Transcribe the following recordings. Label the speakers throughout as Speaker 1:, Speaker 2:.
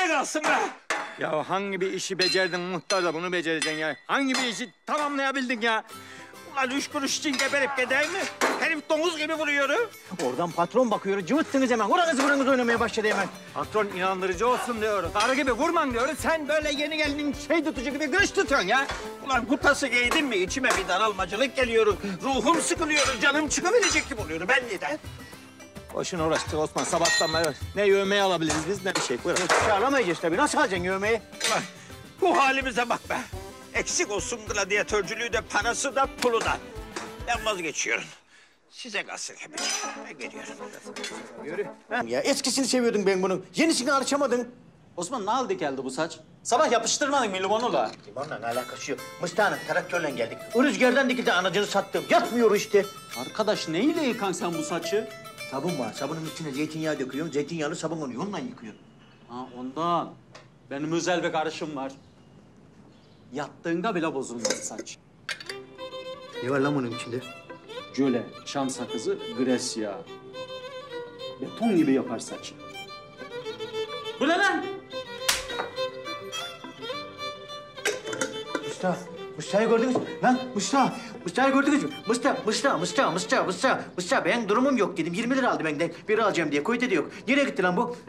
Speaker 1: kalsın be.
Speaker 2: Ya hangi bir işi becerdin muhtar da bunu becereceksin ya? Hangi bir işi tamamlayabildin ya?
Speaker 1: Ulan 3 kuruş için geberip gider mi? Herif domuz gibi vuruyor.
Speaker 3: Oradan patron bakıyor, cıvıttınız hemen. Oranız buranız oynamaya başladı hemen.
Speaker 2: Patron inandırıcı olsun diyor. Karı gibi vurman diyor. Sen böyle yeni geldiğin şey tutucu gibi kılıç tutuyorsun ya.
Speaker 1: Ulan kutası giydin mi içime bir daralmacılık geliyor. Ruhum sıkılıyor, canım çıkabilecek gibi oluyor. Ben neden?
Speaker 2: Boşuna uğraştık Osman. Sabahtan beri ne yövmeyi alabiliriz biz ne bir şey. Buyurun.
Speaker 3: Hiçbir şey alamayacağız tabii. Nasıl alacaksın yövmeyi?
Speaker 1: Ulan bu halimize bak be. Eksik olsun gladyatörcülüğü de, parası da, pulu da. Ben vazgeçiyorum. Size kalsın hepiniz. Ben gidiyorum.
Speaker 3: Yürü. Ya eskisini seviyordum ben bunun. Yenisini alışamadın.
Speaker 4: Osman ne halde geldi bu saç? Sabah yapıştırmadın mı limonla?
Speaker 3: Limonla alakası yok. Mıstah'ın traktörle geldik. O rüzgardan dikildi anacını sattım. Yatmıyor işte.
Speaker 4: Arkadaş neyle yıkan sen bu saçı?
Speaker 3: Sabun var. Sabunun içine zeytinyağı döküyorsun. Zeytinyağlı sabun oluyor. Onunla yıkıyorsun.
Speaker 4: Ha ondan. Benim özel bir karışım var. Yattığında bile bozulmaz saç.
Speaker 3: Ne var lan bunun içinde?
Speaker 4: Jöle, çam sakızı, gres yağı. Beton gibi yapar saçı. Bu ne lan?
Speaker 3: Mustafa'yı gördünüz mü? Lan Mustafa'yı gördünüz mü? Mustafa. Ben durumum yok dedim. 20 lira aldı benden. Biri alacağım diye. Koydu da yok. Nereye gitti lan bu?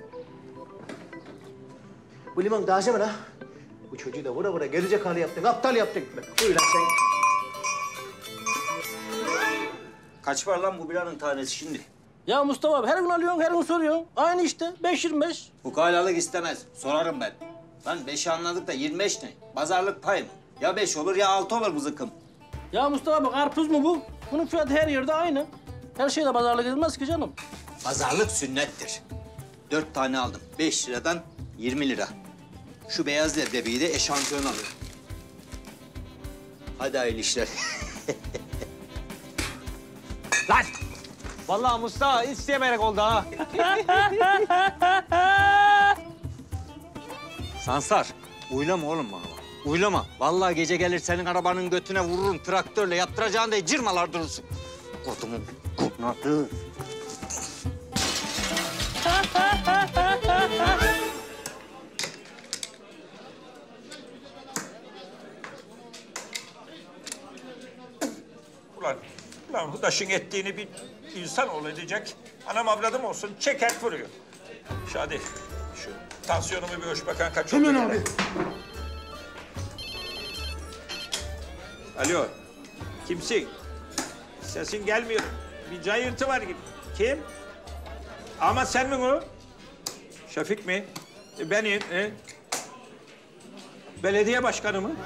Speaker 3: Bu limon taze mi lan? Bu çocuğu da vura gerizekalı yaptın, aptal yaptın. Buyur lan sen.
Speaker 1: Kaç var lan bu biranın tanesi şimdi?
Speaker 5: Ya Mustafa abi her gün alıyorsun, her gün soruyorsun. Aynı işte, 5.25.
Speaker 6: Ukalalık istemez. Sorarım ben. Lan 5'i anladık da 25 ne? Pazarlık pay mı? Ya 5 olur ya 6 olur bu zıkkım.
Speaker 5: Ya Mustafa abi karpuz mu bu? Bunun fiyatı her yerde aynı. Her şeyde pazarlık edilmez ki canım.
Speaker 6: Pazarlık sünnettir. 4 tane aldım. 5 liradan 20 lira. Şu beyaz leblebiyi de eşantiyon alıyorum. Hadi hayırlı işler.
Speaker 2: Lan! Vallahi Mustafa isteyemeyerek oldu ha. Sansar, uylama oğlum bana bak. Uylama. Vallahi gece gelir senin arabanın götüne vururum traktörle. Yaptıracağın da cırmalar durursun. Kodumun kurnadı.
Speaker 1: Ulan Hudaş'ın ettiğini bir insan ol edecek. Anam avradım olsun çeker vuruyor. Şadi şu tansiyonumu bir ölç bakan kaç oldu? Hemen abi. Alo. Kimsin? Sesin gelmiyor. Bir cayırtı var gibi. Kim? Ama sen mi o? Şefik mi? Benim. Belediye başkanı mı?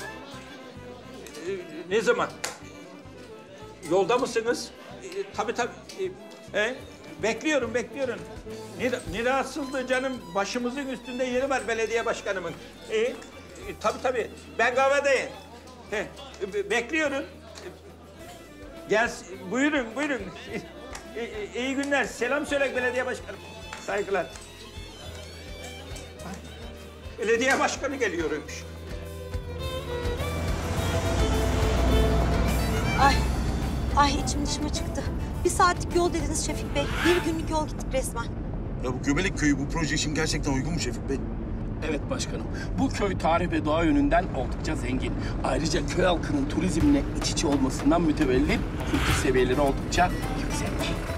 Speaker 1: Ne zaman? Yolda mısınız? Tabii. Bekliyorum. Ne rahatsızlığı canım? Başımızın üstünde yeri var belediye başkanımın. Tabii. Ben kahvedeyim. Bekliyorum. Gel, buyurun. İyi günler. Selam söyle belediye başkanım. Saygılar. Belediye başkanı geliyormuş.
Speaker 7: Ay içim dışıma çıktı. 1 saatlik yol dediniz Şefik Bey. 1 günlük yol gittik resmen.
Speaker 8: Ya bu Göbelek Köyü bu proje için gerçekten uygun mu Şefik Bey?
Speaker 9: Evet başkanım. Bu köy tarih ve doğa yönünden oldukça zengin. Ayrıca köy halkının turizmle iç içe olmasından mütevellit kültür seviyeleri oldukça yüksek.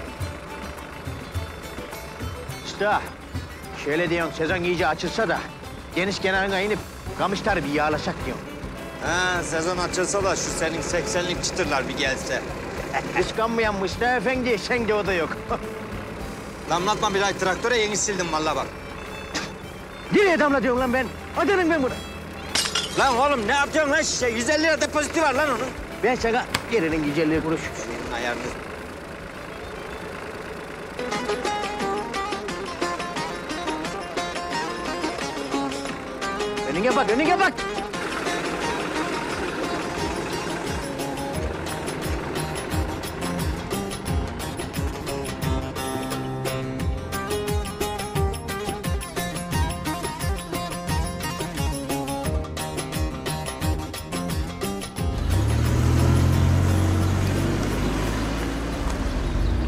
Speaker 3: Usta, şöyle diyorsun sezon iyice açılsa da deniz kenarına inip kamışları bir yağlasak diyorum.
Speaker 6: Ha, sezon açılsa da şu senin 80'lik çıtırlar bir gelse.
Speaker 3: Kıskanmayan Mustafa Efendi, sen de o da yok.
Speaker 6: Damlatma bir ay traktöre yeni sildim vallahi bak.
Speaker 3: Nereye damlatıyorum lan ben? Atarım ben bunu.
Speaker 6: Lan oğlum ne yapıyorsun lan şişe? 150 lira depoziti var lan onun.
Speaker 3: Ben sana yerinin güzelliği kuruş.
Speaker 6: Senin ayarını.
Speaker 3: Önüne bak.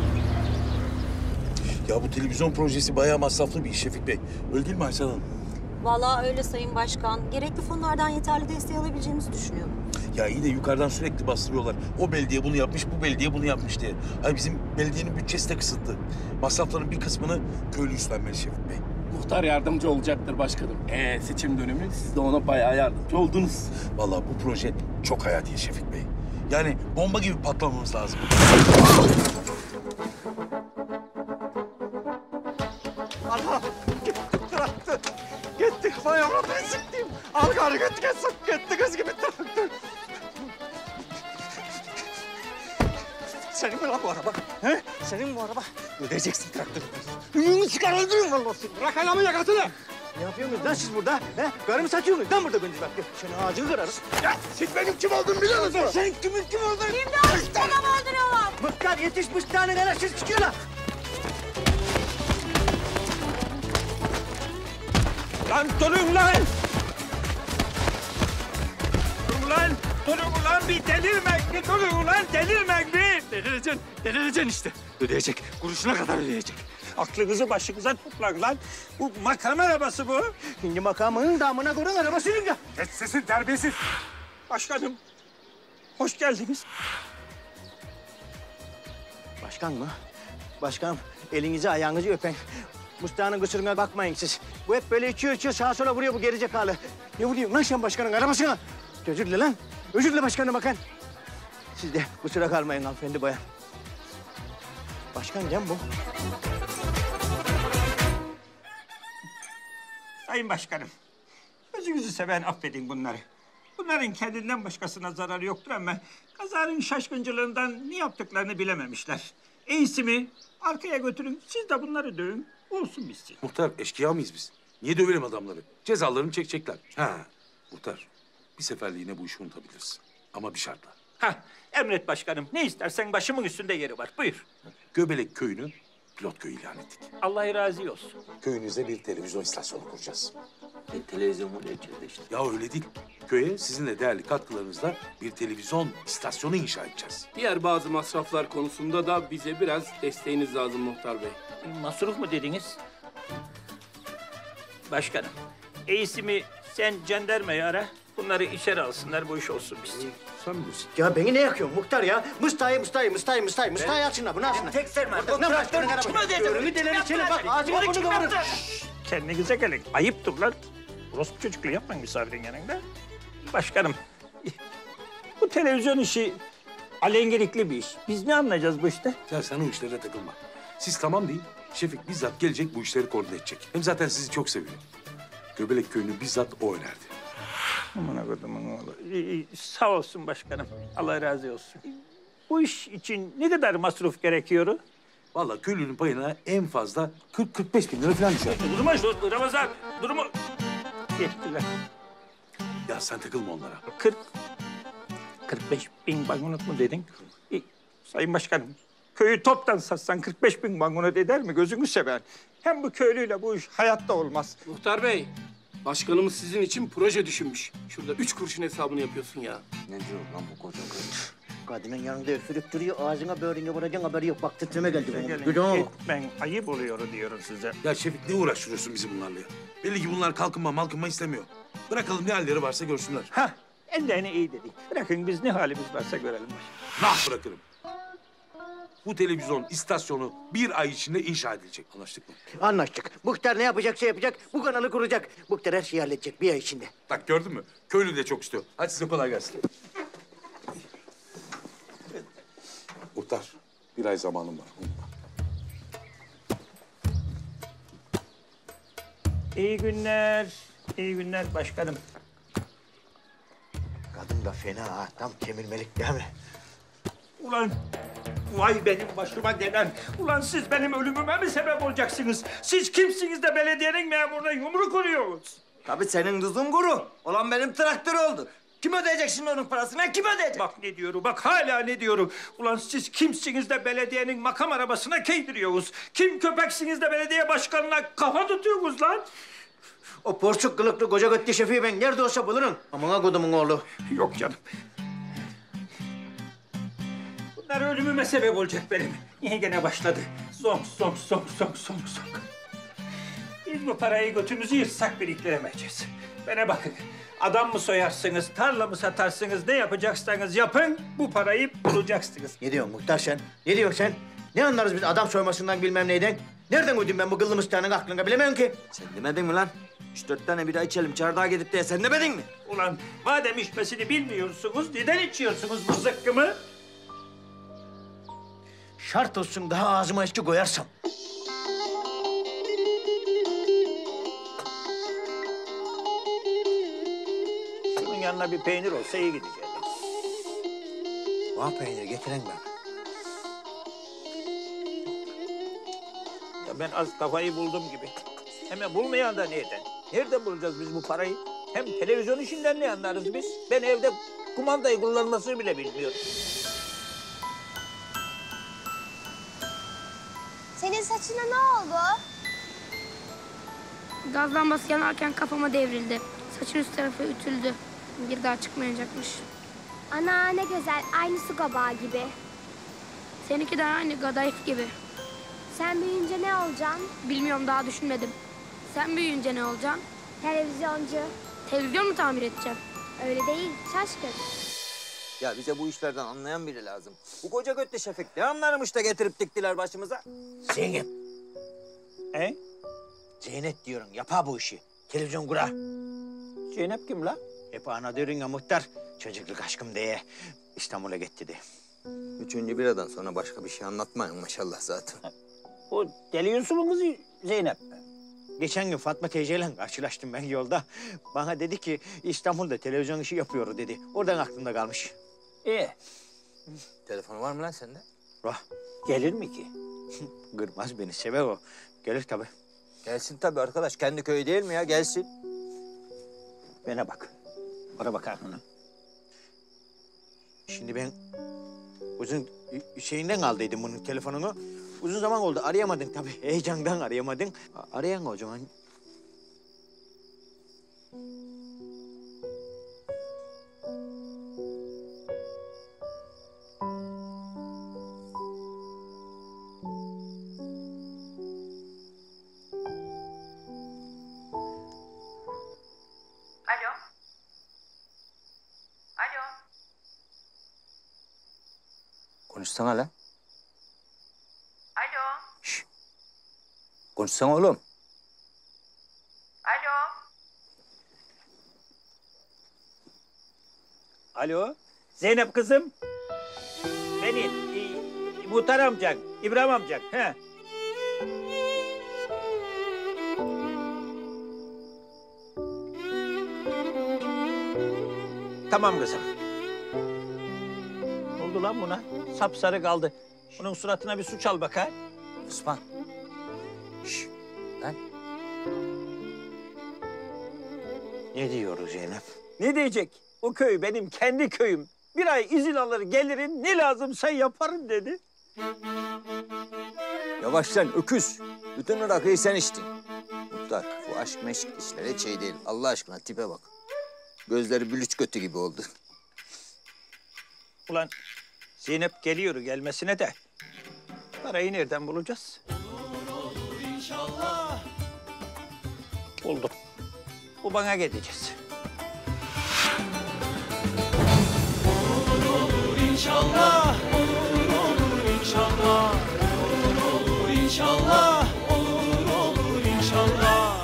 Speaker 8: Ya bu televizyon projesi bayağı masraflı bir iş Şefik Bey. Öyle değil mi Aysel Hanım?
Speaker 7: Vallahi öyle Sayın Başkan. Gerekli fonlardan yeterli desteği alabileceğimizi düşünüyorum.
Speaker 8: Ya iyi de yukarıdan sürekli bastırıyorlar. O belediye bunu yapmış, bu belediye bunu yapmış diye. Ay bizim belediyenin bütçesi de kısıtlı. Masrafların bir kısmını köylü üstlenmeli Şefik Bey.
Speaker 9: Muhtar yardımcı olacaktır başkanım. Seçim dönemi siz de ona bayağı yardımcı oldunuz.
Speaker 8: Vallahi bu proje çok hayati Şefik Bey. Yani bomba gibi patlamamız lazım.
Speaker 2: Allah! Traktör! Gitti, vay ona ben sıktım. Al karı gitti, gitti kız gibi traktör. Senin mi lan bu araba? He? Senin mi bu araba? Ödeyeceksin traktörü. Ümünü çıkar öldürürüm vallahi seni.
Speaker 3: Bırak adamın yakasını. Ne yapıyorsunuz lan siz burada? He? Karı mı satıyorsunuz lan burada gündüz vakti? Senin ağacını kırarız.
Speaker 8: Ya siz benim kim olduğumu biliyor musunuz?
Speaker 3: Sen kimin kim olduğunu?
Speaker 7: İmdat! Adam öldürüyorlar!
Speaker 3: Mıhtar yetiş mıhtarın enerjisi çıkıyor lan.
Speaker 1: Lan durun lan! Durun lan! Durun ulan bir delirmek! Bir durun ulan delirmek bir!
Speaker 2: Delireceksin işte. Ödeyecek, kuruşuna kadar ödeyecek.
Speaker 1: Aklınızı başınıza toplayın lan! Bu makam arabası bu!
Speaker 3: Şimdi makamının damına koyun arabasının da.
Speaker 8: Kes sesini terbiyesiz.
Speaker 1: Başkanım, hoş geldiniz.
Speaker 3: Başkan mı? Başkanım elinizi ayağınızı öpen. Mustafa'nın kusuruna bakmayın siz. Bu hep böyle içiyor sağa sola vuruyor bu gerizekalı. Ne vuruyorsun lan sen başkanın arabasına? Özür dile lan. Özür dile başkanım bakın. Siz de kusura kalmayın hanımefendi bayan. Başkan can bu.
Speaker 1: Sayın Başkanım, gözünüzü seven affedin bunları. Bunların kendinden başkasına zararı yoktur ama kazanın şaşkıncılığından ne yaptıklarını bilememişler. İyisi mi arkaya götürün, siz de bunları dövün, olsun bitsin.
Speaker 8: Muhtar eşkıya mıyız biz? Niye dövelim adamları? Cezalarını çekecekler. Ha. Muhtar bir seferliğine bu işi unutabilirsin. Ama bir şartla.
Speaker 1: Hah, emret başkanım, ne istersen başımın üstünde yeri var, buyur.
Speaker 8: Göbelek köyünü pilot köy ilan ettik.
Speaker 1: Allah razı olsun.
Speaker 8: Köyünüze bir televizyon istasyonu kuracağız.
Speaker 6: Televizyon mu içeride işte.
Speaker 8: Ya öyle değil. Köye sizinle değerli katkılarınızla bir televizyon istasyonu inşa edeceğiz.
Speaker 9: Diğer bazı masraflar konusunda da bize biraz desteğiniz lazım Muhtar Bey.
Speaker 1: Masruf mu dediniz? Başkanım, iyisi mi sen jandarmayı ara, bunları içeri alsınlar, bu iş olsun bitsin.
Speaker 8: Sen bilirsin.
Speaker 3: Ya beni ne yakıyorsun muhtar ya? Mustafa'yı açsınlar bunu açsınlar.
Speaker 2: Tek sermer.
Speaker 3: Ne traktörün arabası? Önümü deleri seni bak ağzına bunu kıvırır.
Speaker 1: Kendinize gelin, ayıptır lan. Orospu çocukluğu yapmayın misafirin yanında. Başkanım, bu televizyon işi alengelikli bir iş. Biz ne anlayacağız bu işte?
Speaker 8: Ya sen o işlere takılma. Siz tamam deyin. Şefik bizzat gelecek bu işleri koordine edecek. Hem zaten sizi çok seviyor. Göbelek köyünü bizzat o önerdi.
Speaker 1: Aman kodumun oğlu. Sağ olsun başkanım. Allah razı olsun. Bu iş için ne kadar masraf gerekiyor?
Speaker 8: Vallahi köylünün payına en fazla 40-45 bin lira falan düşer.
Speaker 1: Durma şu Ramazan. Durumu. Yettiler.
Speaker 8: Ya sen takılma onlara.
Speaker 1: 45 bin banknot mu dedin? Sayın Başkanım, köyü toptan satsan 45 bin banknot eder mi? Gözünü seven. Hem bu köylüyle bu iş hayatta olmaz.
Speaker 9: Muhtar Bey, başkanımız sizin için proje düşünmüş. Şurada 3 kuruşun hesabını yapıyorsun ya.
Speaker 2: Ne diyor lan bu koca karı?
Speaker 3: Kadının yanında öfürüp duruyor ağzına böğrüne vuracaksın haberi yok. Bak titreme geldi bana.
Speaker 1: Gelin,
Speaker 3: Duydun mu?
Speaker 1: ben ayıp oluyor diyorum size.
Speaker 8: Ya Şefik ne uğraştırıyorsun bizi bunlarla ya? Belli ki bunlar kalkınma istemiyor. Bırakalım ne halleri varsa görsünler.
Speaker 1: Hah, ellerini iyi dedik. Bırakın biz ne halimiz varsa görelim.
Speaker 8: Nah bırakırım. Bu televizyon istasyonu bir ay içinde inşa edilecek. Anlaştık mı?
Speaker 3: Anlaştık. Muhtar ne yapacaksa yapacak. Bu kanalı kuracak. Muhtar her şeyi halledecek bir ay içinde.
Speaker 8: Bak gördün mü? Köylü de çok istiyor. Hadi size kolay gelsin. Muhtar, bir ay zamanım var. Unutma.
Speaker 1: İyi günler. İyi günler başkanım.
Speaker 3: Kadın da fena ha. Tam kemirmelik değil mi?
Speaker 1: Ulan vay benim başıma gelen. Ulan siz benim ölümüme mi sebep olacaksınız? Siz kimsiniz de belediyenin memuruna yumruk oluyorsunuz?
Speaker 2: Tabii senin tuzun kuru. Olan benim traktör oldu. Kim ödeyecek şimdi onun parasını? Kim ödeyecek?
Speaker 1: Bak ne diyorum, bak hala ne diyorum. Ulan siz kimsiniz de belediyenin makam arabasına keydiriyorsunuz? Kim köpeksiniz de belediye başkanına kafa tutuyorsunuz lan?
Speaker 3: O porsuk kılıklı koca götlü şefi ben nerede olsa bulurum. Amına kodumun oğlu.
Speaker 1: Yok canım. Bunlar ölümüme sebep olacak benim. Niye gene başladı? Zonk. Biz bu parayı götümüzü yırtsak biriktiremeyeceğiz. Bana bakın, adam mı soyarsınız, tarla mı satarsınız, ne yapacaksanız yapın, bu parayı bulacaksınız.
Speaker 3: Ne diyorsun muhtar sen? Ne diyorsun sen? Ne anlarız biz adam soymasından bilmem neyden? Nereden uydum ben bu kıllı mıstağının aklına bilemiyorum ki.
Speaker 2: Sen demedin mi lan? 3-4 tane bira içelim, çardağa gidip de sen demedin mi?
Speaker 1: Ulan madem içmesini bilmiyorsunuz, neden içiyorsunuz bu zıkkımı?
Speaker 3: Şart olsun daha ağzıma içki koyarsam.
Speaker 1: Şunun yanına bir peynir olsa iyi gidecek.
Speaker 3: Bana peynir getiren ben.
Speaker 1: Ya ben az kafayı buldum gibi. Hemen bulmayan da nereden? Nereden bulacağız biz bu parayı? Hem televizyon işinden ne anlarız biz? Ben evde kumandayı kullanmasını bile bilmiyorum.
Speaker 10: Senin saçına ne oldu?
Speaker 11: Gaz lambası yanarken kafama devrildi. Saçın üst tarafı ütüldü. Bir daha çıkmayacakmış.
Speaker 10: Ana ne güzel, aynı su kabağı gibi.
Speaker 11: Seninki de aynı kadayıf gibi.
Speaker 10: Sen büyüyünce ne olacaksın?
Speaker 11: Bilmiyorum, daha düşünmedim. Sen büyüyünce ne olacaksın?
Speaker 10: Televizyoncu.
Speaker 11: Televizyon mu tamir edeceğim?
Speaker 10: Öyle değil, şaşkın.
Speaker 2: Ya bize bu işlerden anlayan biri lazım. Bu koca götlü Şefik ne anlarmış da getirip diktiler başımıza?
Speaker 3: Zeynep.
Speaker 1: He?
Speaker 3: Zeynep diyorum, yapar bu işi. Televizyon kura.
Speaker 1: Zeynep kim la?
Speaker 3: Hep ana diyorsun ya muhtar. Çocukluk aşkım diye İstanbul'a gitti de.
Speaker 2: 3. biradan sonra başka bir şey anlatmayın maşallah zaten.
Speaker 1: O deli Yusuf'un kızı Zeynep.
Speaker 3: Geçen gün Fatma teyzeyle karşılaştım ben yolda. Bana dedi ki İstanbul'da televizyon işi yapıyor dedi. Oradan aklımda kalmış.
Speaker 1: İyi.
Speaker 2: Telefonu var mı lan sende?
Speaker 3: Vah,
Speaker 1: Gelir mi ki?
Speaker 3: kırmaz beni, sever o. Gelir tabii.
Speaker 2: Gelsin tabii arkadaş. Kendi köyü değil mi ya? Gelsin.
Speaker 1: Bana bak. Bana bakar mı?
Speaker 3: Şimdi ben uzun şeyinden aldıydım bunun telefonunu. Uzun zaman oldu, arayamadın tabii. Heyecandan arayamadın. Arayan o zaman.
Speaker 12: Alo. Alo.
Speaker 2: Konuşsana lan.
Speaker 12: Alo.
Speaker 2: Konuşsana oğlum.
Speaker 12: Alo.
Speaker 1: Alo. Zeynep kızım. Benim. Muhtar amcan. İbrahim amcan. He. Tamam kızım. Ne oldu lan buna? Sapsarı kaldı. Bunun suratına bir su çal bak ha.
Speaker 2: Osman. Şşş. Lan.
Speaker 3: Ne diyoruz Zeynep?
Speaker 1: Ne diyecek? O köy benim kendi köyüm. Bir ay izin alır gelirim, ne lazımsa yaparım dedi.
Speaker 2: Yavaş lan öküz. Bütün rakıyı sen içtin. Muhtar bu aşk meşk işleri hiç şey değil. Allah aşkına tipe bak. Gözleri bülüç götü gibi oldu.
Speaker 1: Ulan Zeynep geliyor gelmesine de parayı nereden bulacağız? Buldum. Bu bana gideceğiz.
Speaker 5: İnşallah olur inşallah. Olur inşallah. Olur inşallah.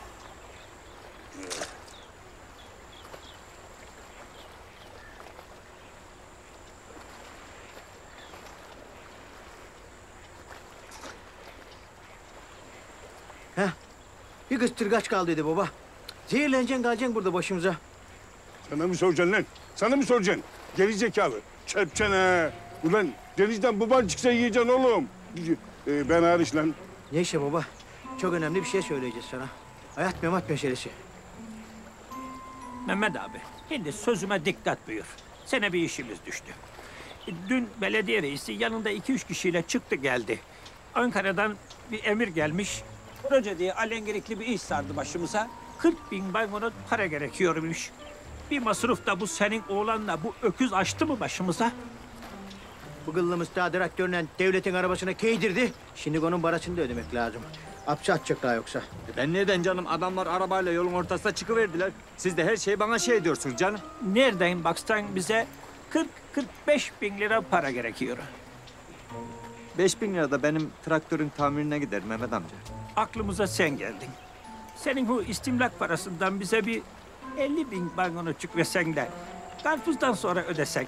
Speaker 3: Heh. Bir kız tırgaç kaldıydı baba. Zehirleneceksin kalacaksın burada başımıza.
Speaker 13: Sana mı soracaksın lan? Sana mı soracaksın? Geri zekalı. Çöpçene. Ulan denizden baban çıksa yiyeceksin oğlum. Ben hariç lan.
Speaker 3: Neyse baba. Çok önemli bir şey söyleyeceğiz sana. Hayat memat meselesi.
Speaker 1: Mehmet abi, şimdi sözüme dikkat buyur. Sana bir işimiz düştü. Dün belediye reisi yanında 2-3 kişiyle çıktı geldi. Ankara'dan bir emir gelmiş. Proje diye alengelikli bir iş sardı başımıza. 40.000 banknot para gerekiyormuş. Bir masruf da bu senin oğlanla bu öküz açtı mı başımıza?
Speaker 3: Bu kıllımız daha traktörle devletin arabasına keydirdi. Şimdi onun parasını da ödemek lazım. Hapse atacaklar yoksa.
Speaker 2: Ben neden canım? Adamlar arabayla yolun ortasına çıkıverdiler. Siz de her şeyi bana şey diyorsunuz canım.
Speaker 1: Nereden baksan bize 40-45 bin lira para gerekiyor.
Speaker 2: 5000 lira da benim traktörün tamirine gider Mehmet amca.
Speaker 1: Aklımıza sen geldin. Senin bu istimlak parasından bize bir 50 bin bangonocuk versen de karpuzdan sonra ödesek.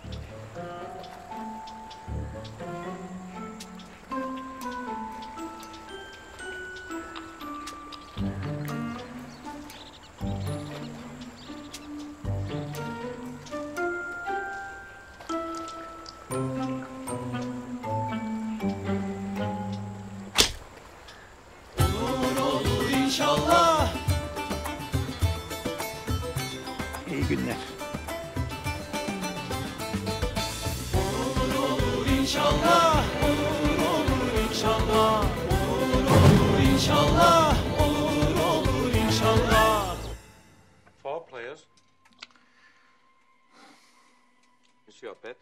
Speaker 5: İnşallah.
Speaker 1: İyi günler.
Speaker 5: İnşallah. Olur inşallah. Olur inşallah. Olur inşallah.
Speaker 2: 4 players. Monsieur Pet.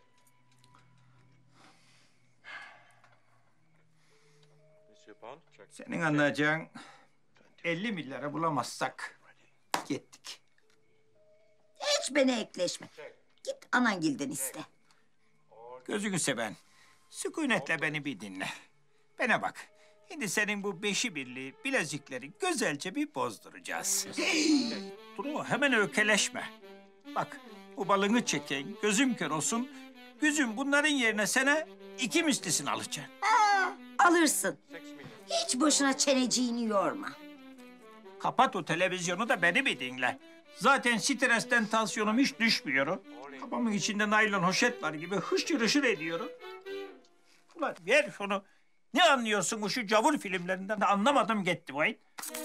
Speaker 2: Monsieur Pound.
Speaker 1: Senin anlayacağın 50 milyara bulamazsak gittik.
Speaker 12: Hiç beni ekleşme. Git anangilden iste.
Speaker 1: Gözünü seven, sükunetle beni bir dinle. Bana bak, şimdi senin bu beşi birliği bilezikleri güzelce bir bozduracağız. Dur hemen ökeleşme. Bak, bu balını çekeyim, gözüm kör olsun. Gözüm bunların yerine sana 2 mislisini alacaksın.
Speaker 12: Alırsın. Hiç boşuna çeneciğini yorma.
Speaker 1: Kapat o televizyonu da beni bir dinle. Zaten stresten tansiyonum hiç düşmüyor. Kafamın içinde naylon hoşet var gibi hışır hışır ediyorum. Ulan ver şunu. Ne anlıyorsun bu şu cavur filmlerinden de anlamadım gitti vay.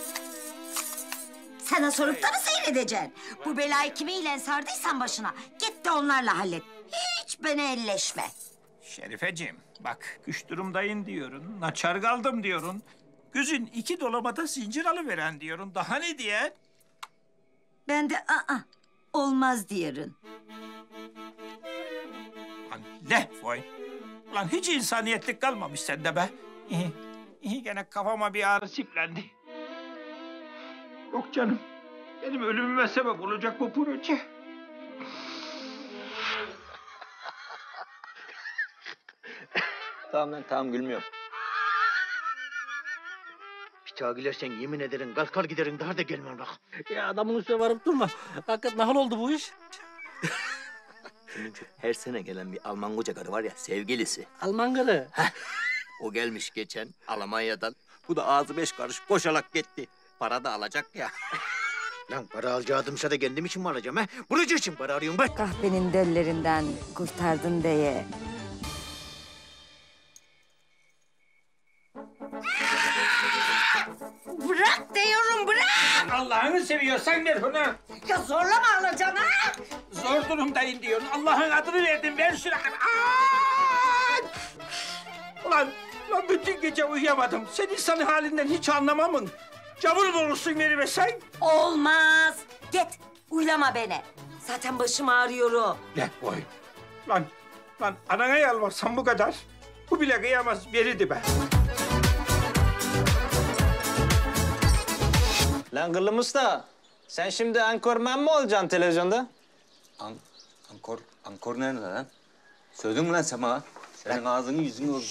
Speaker 12: Sana sorup da mı seyredeceksin? Bu belayı kimiyle sardıysan başına git de onlarla hallet. Hiç beni elleşme.
Speaker 1: Şerifeciğim bak güç durumdayım diyorsun. Naçar kaldım diyorsun. Gözün 2 dolabada zincir alıveren diyorsun. Daha ne diye?
Speaker 12: Ben de olmaz diyorum.
Speaker 1: Lan ne vay. Ulan hiç insaniyetlik kalmamış sende be. İyi gene kafama bir ağrı siplendi. Yok canım. Benim ölümüme sebep olacak bu proje.
Speaker 6: Tamam lan tamam gülmüyorum.
Speaker 3: Bir daha gülersen yemin ederim kalkar giderin daha da gelmem bak.
Speaker 5: Ya adamın üstüne varıp durma. Hakikaten nahal oldu bu iş.
Speaker 6: Senin çok her sene gelen bir Alman koca karı var ya sevgilisi.
Speaker 5: Alman karı.
Speaker 6: O gelmiş geçen Almanya'dan. Bu da ağzı 5 karış koşarak gitti. Para da alacak ya.
Speaker 3: Lan para alacağımsa da kendim için mi alacağım ha? Bulucu için para arıyorum bak.
Speaker 12: Kahvenin döllerinden kurtardın diye. Bırak diyorum bırak.
Speaker 1: Allah'ını seviyorsan ver bunu.
Speaker 12: Ya zorlama alacaksın ha.
Speaker 1: Zor durumdayım diyorsun. Allah'ın adını verdim ver şunu. Ulan bütün gece uyuyamadım. Sen insan halinden hiç anlamamın. Cavur olursun verime sen.
Speaker 12: Olmaz. Git uylama beni. Zaten başım ağrıyor.
Speaker 1: Ne boy? Lan anana yalvarsan bu kadar. Bu bile kıyamaz verirdi be.
Speaker 2: Lan Kıllım Usta, sen şimdi ankorman mı olacaksın televizyonda?
Speaker 6: Ankor nerede lan? Söyledin mi lan sen bana? Senin ağzını yüzünü oldu.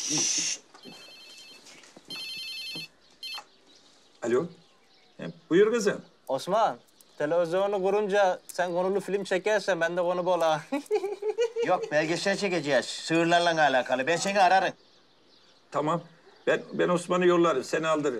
Speaker 1: Alo. Buyur kızım.
Speaker 2: Osman, televizyonu kurunca sen konulu film çekersen ben de konu bol ha.
Speaker 3: Yok belgesel çekeceğiz. Sığırlarla alakalı. Ben seni ararım.
Speaker 1: Tamam. Ben Osman'ı yollarım. Seni aldırırım.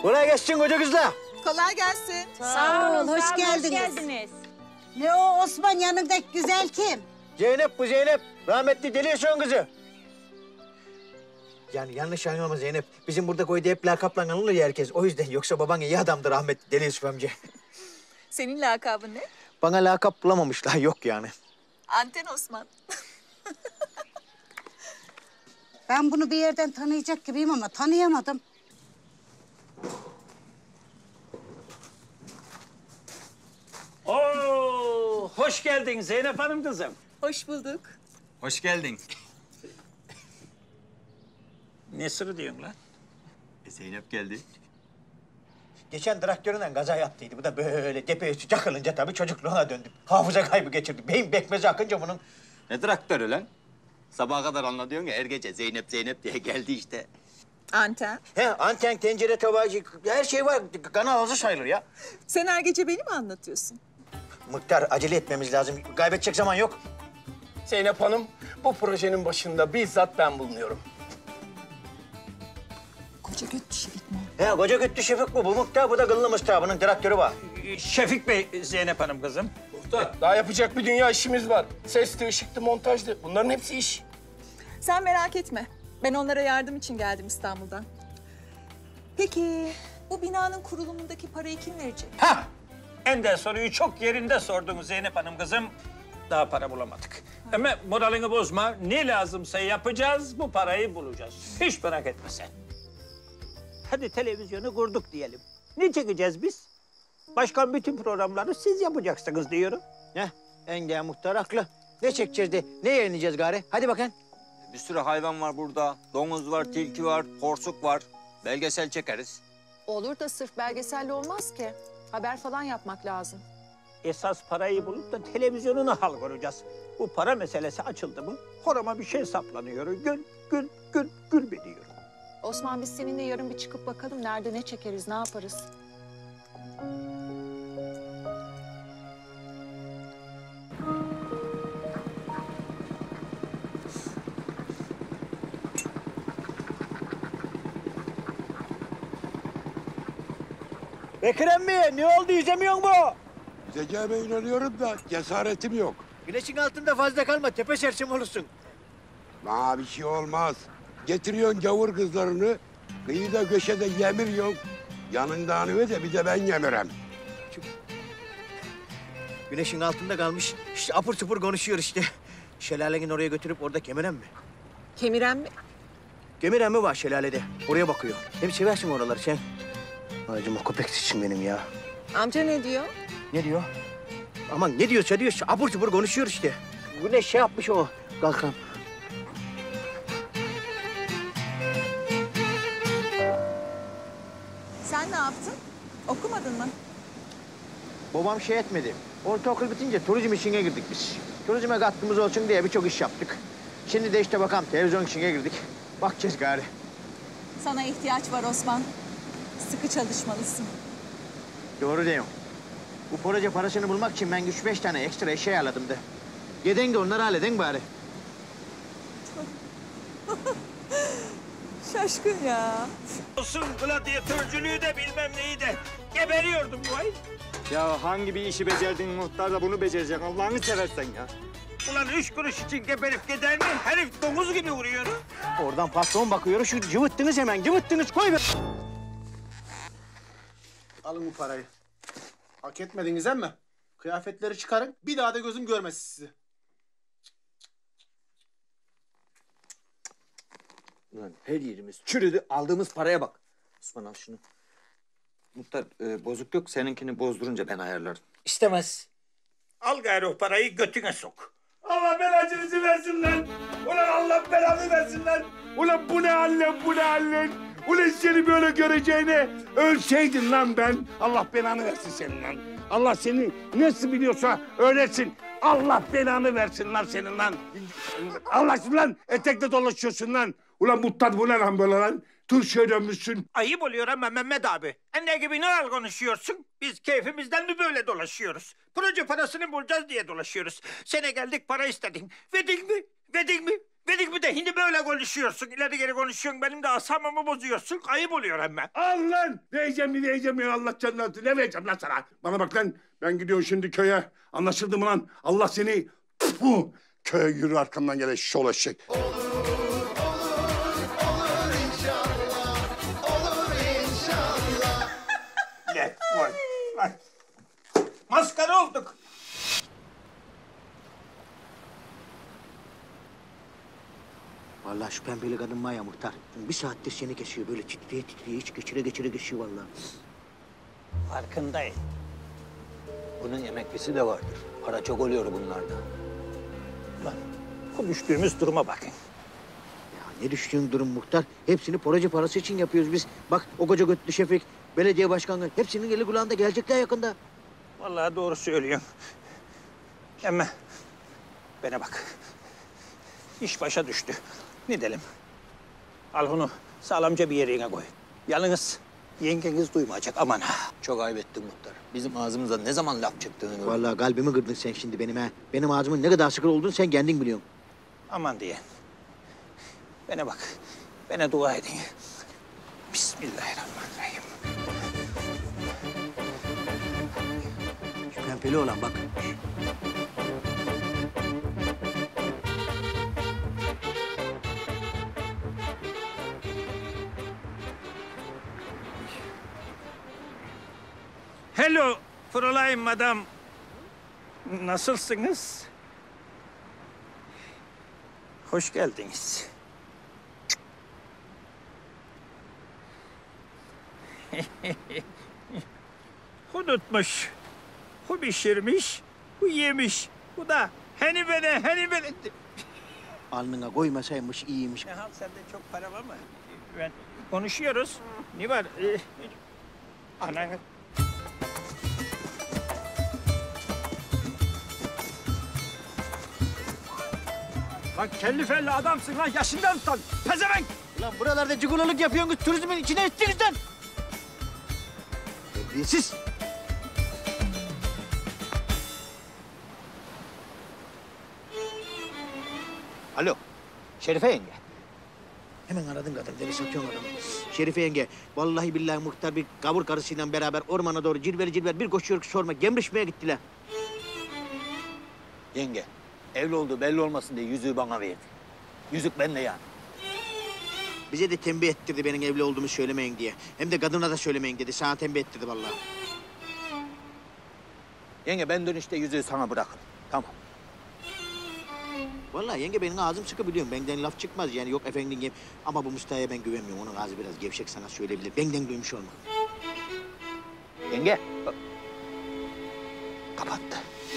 Speaker 3: Kolay gelsin koca kızlar.
Speaker 14: Kolay gelsin.
Speaker 12: Sağ olun, hoş geldiniz. Ne o Osman yanındaki güzel kim?
Speaker 3: Zeynep bu Zeynep. Rahmetli Deli Yaşar'ın kızı. Yani yanlış anlama Zeynep. Bizim burada koyda hep lakapla anılır ya herkes. O yüzden yoksa baban iyi adamdır rahmetli Deli Yusuf amca.
Speaker 14: Senin lakabın ne?
Speaker 3: Bana lakap bulamamışlar yok yani.
Speaker 14: Anten Osman.
Speaker 12: Ben bunu bir yerden tanıyacak gibiyim ama tanıyamadım.
Speaker 1: Oo, hoş geldin Zeynep Hanım kızım.
Speaker 14: Hoş bulduk.
Speaker 6: Hoş geldin.
Speaker 1: Ne sırrı diyorsun lan?
Speaker 6: Zeynep geldi.
Speaker 3: Geçen traktöründen kaza yaptıydı. Bu da böyle tepe üstü çakılınca tabii çocukluğuna döndüm. Hafıza kaybı geçirdik. Beyin bekmezi akınca bunun.
Speaker 6: Ne traktörü lan? Sabaha kadar anlatıyorsun ya her gece Zeynep Zeynep diye geldi işte.
Speaker 14: Anten.
Speaker 3: He anten, tencere, tabağı, her şey var. Kanal ağzı sayılır ya.
Speaker 14: Sen her gece beni mi anlatıyorsun?
Speaker 3: Muhtar acele etmemiz lazım. Kaybedecek zaman yok.
Speaker 9: Zeynep Hanım, bu projenin başında bizzat ben bulunuyorum.
Speaker 14: Koca göt Şefik mi?
Speaker 3: He koca güttü Şefik bu. Bu muhtar, bu da kıllı muhtar. Bunun traktörü var.
Speaker 1: Şefik Bey, Zeynep Hanım kızım.
Speaker 9: Daha yapacak bir dünya işimiz var. Sesti, ışıktı, montajdı. Bunların hepsi iş.
Speaker 14: Sen merak etme. Ben onlara yardım için geldim İstanbul'dan. Peki bu binanın kurulumundaki parayı kim verecek?
Speaker 1: Ha! Ender soruyu çok yerinde sordunuz Zeynep Hanım kızım. Daha para bulamadık. Ama moralini bozma. Ne lazımsa yapacağız, bu parayı bulacağız. Hiç merak etme sen. Hadi televizyonu kurduk diyelim. Ne çekeceğiz biz? Başkan bütün programları siz yapacaksınız diyorum.
Speaker 3: Heh, Enge muhtar haklı. Ne çekeceğiz de, ne yayınlayacağız gari? Hadi bakın.
Speaker 2: Bir sürü hayvan var burada. Domuz var, tilki var, porsuk var. Belgesel çekeriz.
Speaker 15: Olur da sırf belgeselle olmaz ki. Haber falan yapmak lazım.
Speaker 1: Esas parayı bulup da televizyonuna hal kuracağız. Bu para meselesi açıldı mı horama bir şey saplanıyor. Gül biliyor.
Speaker 15: Osman biz seninle yarın bir çıkıp bakalım nerede ne çekeriz, ne yaparız?
Speaker 3: Bekir emmi, ne oldu? Yüzemiyor mu?
Speaker 13: Yüzeceğime inanıyorum da cesaretim yok.
Speaker 3: Güneşin altında fazla kalma, tepe sersem olursun.
Speaker 13: Bana bir şey olmaz. Getiriyorsun gavur kızlarını, kıyıda köşede yemiriyorsun. Yanından öve de bir de ben yemirim.
Speaker 3: Güneşin altında kalmış, işte apır sıfır konuşuyor işte. Şelalenin oraya götürüp orada kemiren mi?
Speaker 14: Kemiren mi?
Speaker 3: Kemiren mi var şelalede? Oraya bakıyor. Hem seversin oraları sen. Anacığım o köpek için benim ya.
Speaker 14: Amca ne diyor?
Speaker 3: Ne diyor? Aman ne diyorsa diyor, apır sıfır konuşuyor işte. Güneş şey yapmış o, kalkan.
Speaker 14: Sen ne yaptın? Okumadın mı?
Speaker 3: Babam şey etmedi. Ortaokul bitince turizm işine girdik biz. Turizme katkımız olsun diye birçok iş yaptık. Şimdi de işte bakalım televizyon işine girdik. Bakacağız gari.
Speaker 14: Sana ihtiyaç var Osman. Sıkı çalışmalısın.
Speaker 3: Doğru diyorsun. Bu proje parasını bulmak için ben 3-5 tane ekstra eşya ayarladım da. Geden de onları halleden bari.
Speaker 14: Şaşkın ya.
Speaker 1: Olsun gladyatörcülüğü de bilmem neyi de. Geberiyordum bu ay.
Speaker 2: Ya hangi bir işi becerdin muhtar da bunu becereceksin Allah'ını seversen ya.
Speaker 1: Ulan 3 kuruş için geberip gider mi? Herif domuz gibi vuruyor.
Speaker 3: Oradan patron bakıyor, şu cıvıttınız hemen, cıvıttınız koy be.
Speaker 16: Alın bu parayı. Hak etmediniz ama kıyafetleri çıkarın, bir daha da gözüm görmesin sizi.
Speaker 2: Ulan her yerimiz çürüdü. Aldığımız paraya bak. Osman al şunu. Muhtar bozuk yok. Seninkini bozdurunca ben ayarlarım.
Speaker 3: İstemez.
Speaker 1: Al gayrı o parayı götüne sok. Allah belanızı versin lan. Ulan Allah belanı versin lan.
Speaker 13: Ulan bu ne hallen, bu ne hallen? Ulan seni böyle göreceğine ölseydin lan ben. Allah belanı versin senin lan. Allah seni nasıl biliyorsa öylesin. Allah belanı versin lan senin lan. Allah lan etekle dolaşıyorsun lan. Ulan muhtar bu ne lan böyle lan? Turşuya dönmüşsün.
Speaker 1: Ayıp oluyor ama Mehmet abi. Ne gibi ne konuşuyorsun? Biz keyfimizden mi böyle dolaşıyoruz? Proje parasını bulacağız diye dolaşıyoruz. Sene geldik para istedin. Verdin mi? Verdin mi? Verdik mi de şimdi öyle konuşuyorsun? İleri geri konuşuyorsun. Benim de asabımı bozuyorsun. Ayıp oluyor hemen.
Speaker 13: Al lan! Diyeceğim ya Allah canına. Ne vereceğim lan sana? Bana bak lan. Ben gidiyorum şimdi köye. Anlaşıldı mı lan? Allah seni... Puh! Köye yürü arkamdan gelen şol eşek.
Speaker 1: Gel, koy. Ay. Maskara olduk.
Speaker 3: Vallahi şu pembeli kadın var ya muhtar. Bir saattir seni kesiyor böyle titreye titreye hiç geçire geçiyor vallahi.
Speaker 2: Farkındayım. Bunun emeklisi de vardır. Para çok oluyor bunlarda.
Speaker 1: Lan bu düştüğümüz duruma bakın.
Speaker 3: Ne düştüğün durum muhtar? Hepsini proje parası için yapıyoruz biz. Bak o koca götlü Şefik, belediye başkanı hepsinin eli kulağında gelecekler yakında.
Speaker 1: Vallahi doğru söylüyorsun. Ama bana bak. İş başa düştü. Ne diyelim? Al bunu sağlamca bir yerine koy. Yalnız yengeniz duymayacak aman ha.
Speaker 2: Çok ayıp ettin muhtar. Bizim ağzımıza ne zaman laf çıktığını gördüm.
Speaker 3: Vallahi kalbimi kırdın sen şimdi benim ha. Benim ağzımın ne kadar sıkır olduğunu sen kendin biliyorsun.
Speaker 1: Aman diye. Bana bak. Bana dua edin. Bismillahirrahmanirrahim.
Speaker 3: Şu pembeli olan bak.
Speaker 1: Hello, Fräulein Madam. Nasılsınız? Hoş geldiniz. Unutmuş. Bu pişirmiş, bu yemiş. Bu da hani bana.
Speaker 3: Alnına koymasaymış iyiymiş.
Speaker 1: Ne hal sende çok para var mı? Ben konuşuyoruz. Ne var? Ananı. Lan kelli felli adamsın lan yaşından tutan. Pezevenk!
Speaker 3: Lan buralarda cigulalık yapıyorsunuz, turizmin içine ettiniz lan. Terbiyesiz. Alo, Şerife yenge. Hemen aradın kadın, deli satıyorsun adamı. Şerife yenge, vallahi billahi muhtar bir gavur karısıyla beraber ormana doğru cilveli bir koşuyor ki sorma, gemrişmeye gittiler.
Speaker 2: Yenge, evli olduğu belli olmasın diye yüzüğü bana verdi. Yüzük bende yani.
Speaker 3: Bize de tembih ettirdi benim evli olduğumu söylemeyin diye. Hem de kadına da söylemeyin dedi, sana tembih ettirdi vallahi.
Speaker 2: Yenge ben dönüşte yüzüğü sana bırakırım. Tamam.
Speaker 3: Vallahi yenge benim ağzım sıkı biliyorum. Benden laf çıkmaz yani yok efendim yenge. Ama bu Mustafa'ya ben güvenmiyorum. Onun ağzı biraz gevşek sana söyleyebilir. Benden duymuş olma.
Speaker 2: Yenge. Kapattı.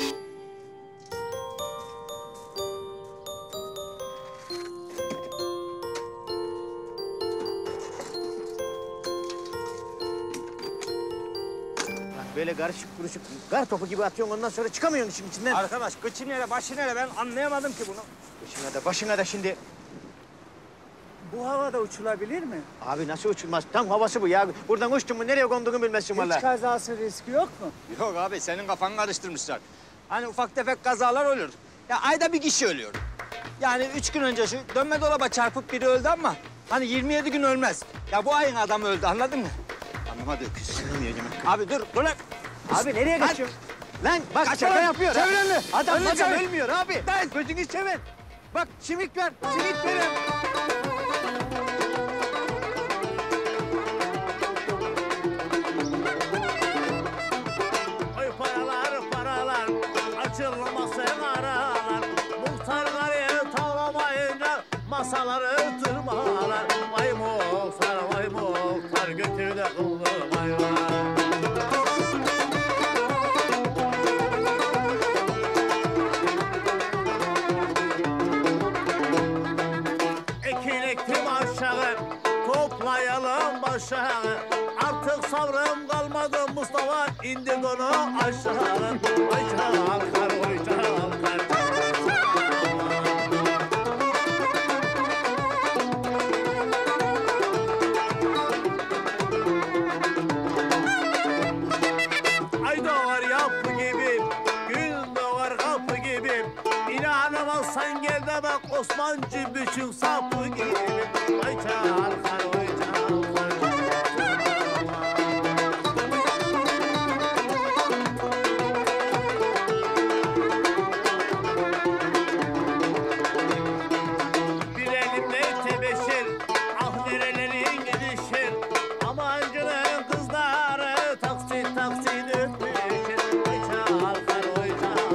Speaker 3: Böyle karışık kuruşuk kar topu gibi atıyorsun ondan sonra çıkamıyorsun işin içinden.
Speaker 1: Arkadaş kıçı nere başı nere ben anlayamadım ki bunu.
Speaker 3: Başına da şimdi.
Speaker 5: Bu havada uçulabilir mi?
Speaker 3: Abi nasıl uçulmaz? Tam havası bu ya. Buradan uçtun mu nereye konduğunu bilmezsin vallahi.
Speaker 5: Hiç kazası riski yok mu?
Speaker 2: Yok abi senin kafanı karıştırmışlar. Hani ufak tefek kazalar olur. Ya ayda bir kişi ölüyor. Yani 3 gün önce şu dönme dolaba çarpıp biri öldü ama hani 27 gün ölmez. Ya bu ayın adamı öldü anladın mı? Anlamadı öküz. Abi dur lan.
Speaker 3: Abi nereye kaçıyorsun? Lan bak
Speaker 2: Kaç
Speaker 3: şaka
Speaker 2: lan.
Speaker 3: yapıyor.
Speaker 2: Çevir
Speaker 3: ha.
Speaker 2: elini.
Speaker 3: Adam
Speaker 2: Elini
Speaker 3: bazen
Speaker 2: çevir.
Speaker 3: ölmüyor abi. Lan gözünü sevin. Bak simit ver. Simit verin.
Speaker 5: Oy paralar açılmasın aralar. Muhtarları tavlamayınca masaları tırmalar. Vay muhtar götür de kıllı hayvan. Ekilektim aşağı, toplayalım başağı. Artık sabrım kalmadı Mustafa, indir onu aşağı. Oy çalkar, oy çalkar. Ay doğar yapı gibi, gün doğar kapı gibi. İnanamazsan gel de
Speaker 3: Bana bak Osmancı bütün sapı giyelim. Oy çalkar, oy çalkar. Bir elimde tebeşir, ah nerelerin gidişir. Amancının kızları taksit taksit öpüşür. Oy çalkar, oy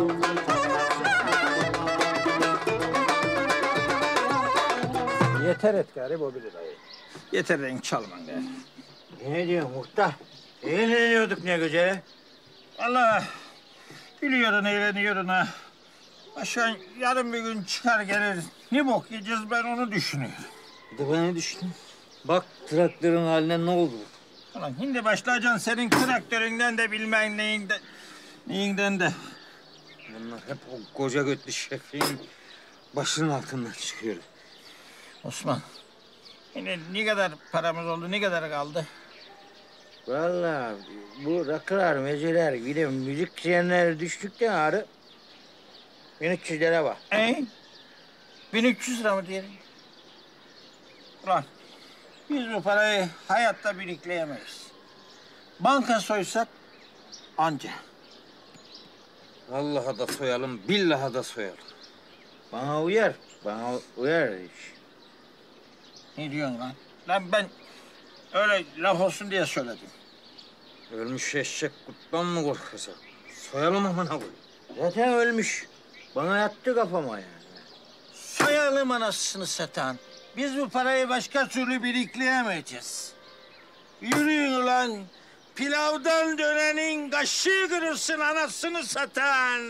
Speaker 3: çalkar.
Speaker 1: Yeter et gari bu bir dayı. Yeter renk çalman gari.
Speaker 3: Ne diyorsun muhtar? Eğleniyorduk ne güzel.
Speaker 1: Allah gülüyorsun, eğleniyorsun ha. Başkan yarın bir gün çıkar gelir. Ne bok yiyeceğiz ben onu düşünüyorum.
Speaker 3: Bir de ben ne düşündüm? Bak traktörün haline ne oldu?
Speaker 1: Ulan şimdi başlayacaksın senin traktöründen de bilmem neyinden de.
Speaker 3: Bunlar hep o koca götlü şefin başının altından çıkıyor.
Speaker 1: Osman, yine ne kadar paramız oldu, ne kadar kaldı?
Speaker 3: Vallahi bu rakılar, meceler, bir de müzisyenler düştükten ağrı 1300 lira var.
Speaker 1: 1300 lira mı diyelim? Ulan biz bu parayı hayatta birikleyemeyiz. Banka soysak anca.
Speaker 3: Vallahi da soyalım, billahi da soyalım. Bana uyar, bana uyar iş.
Speaker 1: Ne diyorsun lan? Lan ben öyle laf olsun diye söyledim.
Speaker 3: Ölmüş eşek kuttan mı korkacak? Soyalım amına koy. Zaten ölmüş. Bana yattı kafama yani.
Speaker 1: Soyalım anasını satan. Biz bu parayı başka türlü birikleyemeyeceğiz. Yürüyün ulan. Pilavdan dönenin kaşığı kırılsın anasını satan.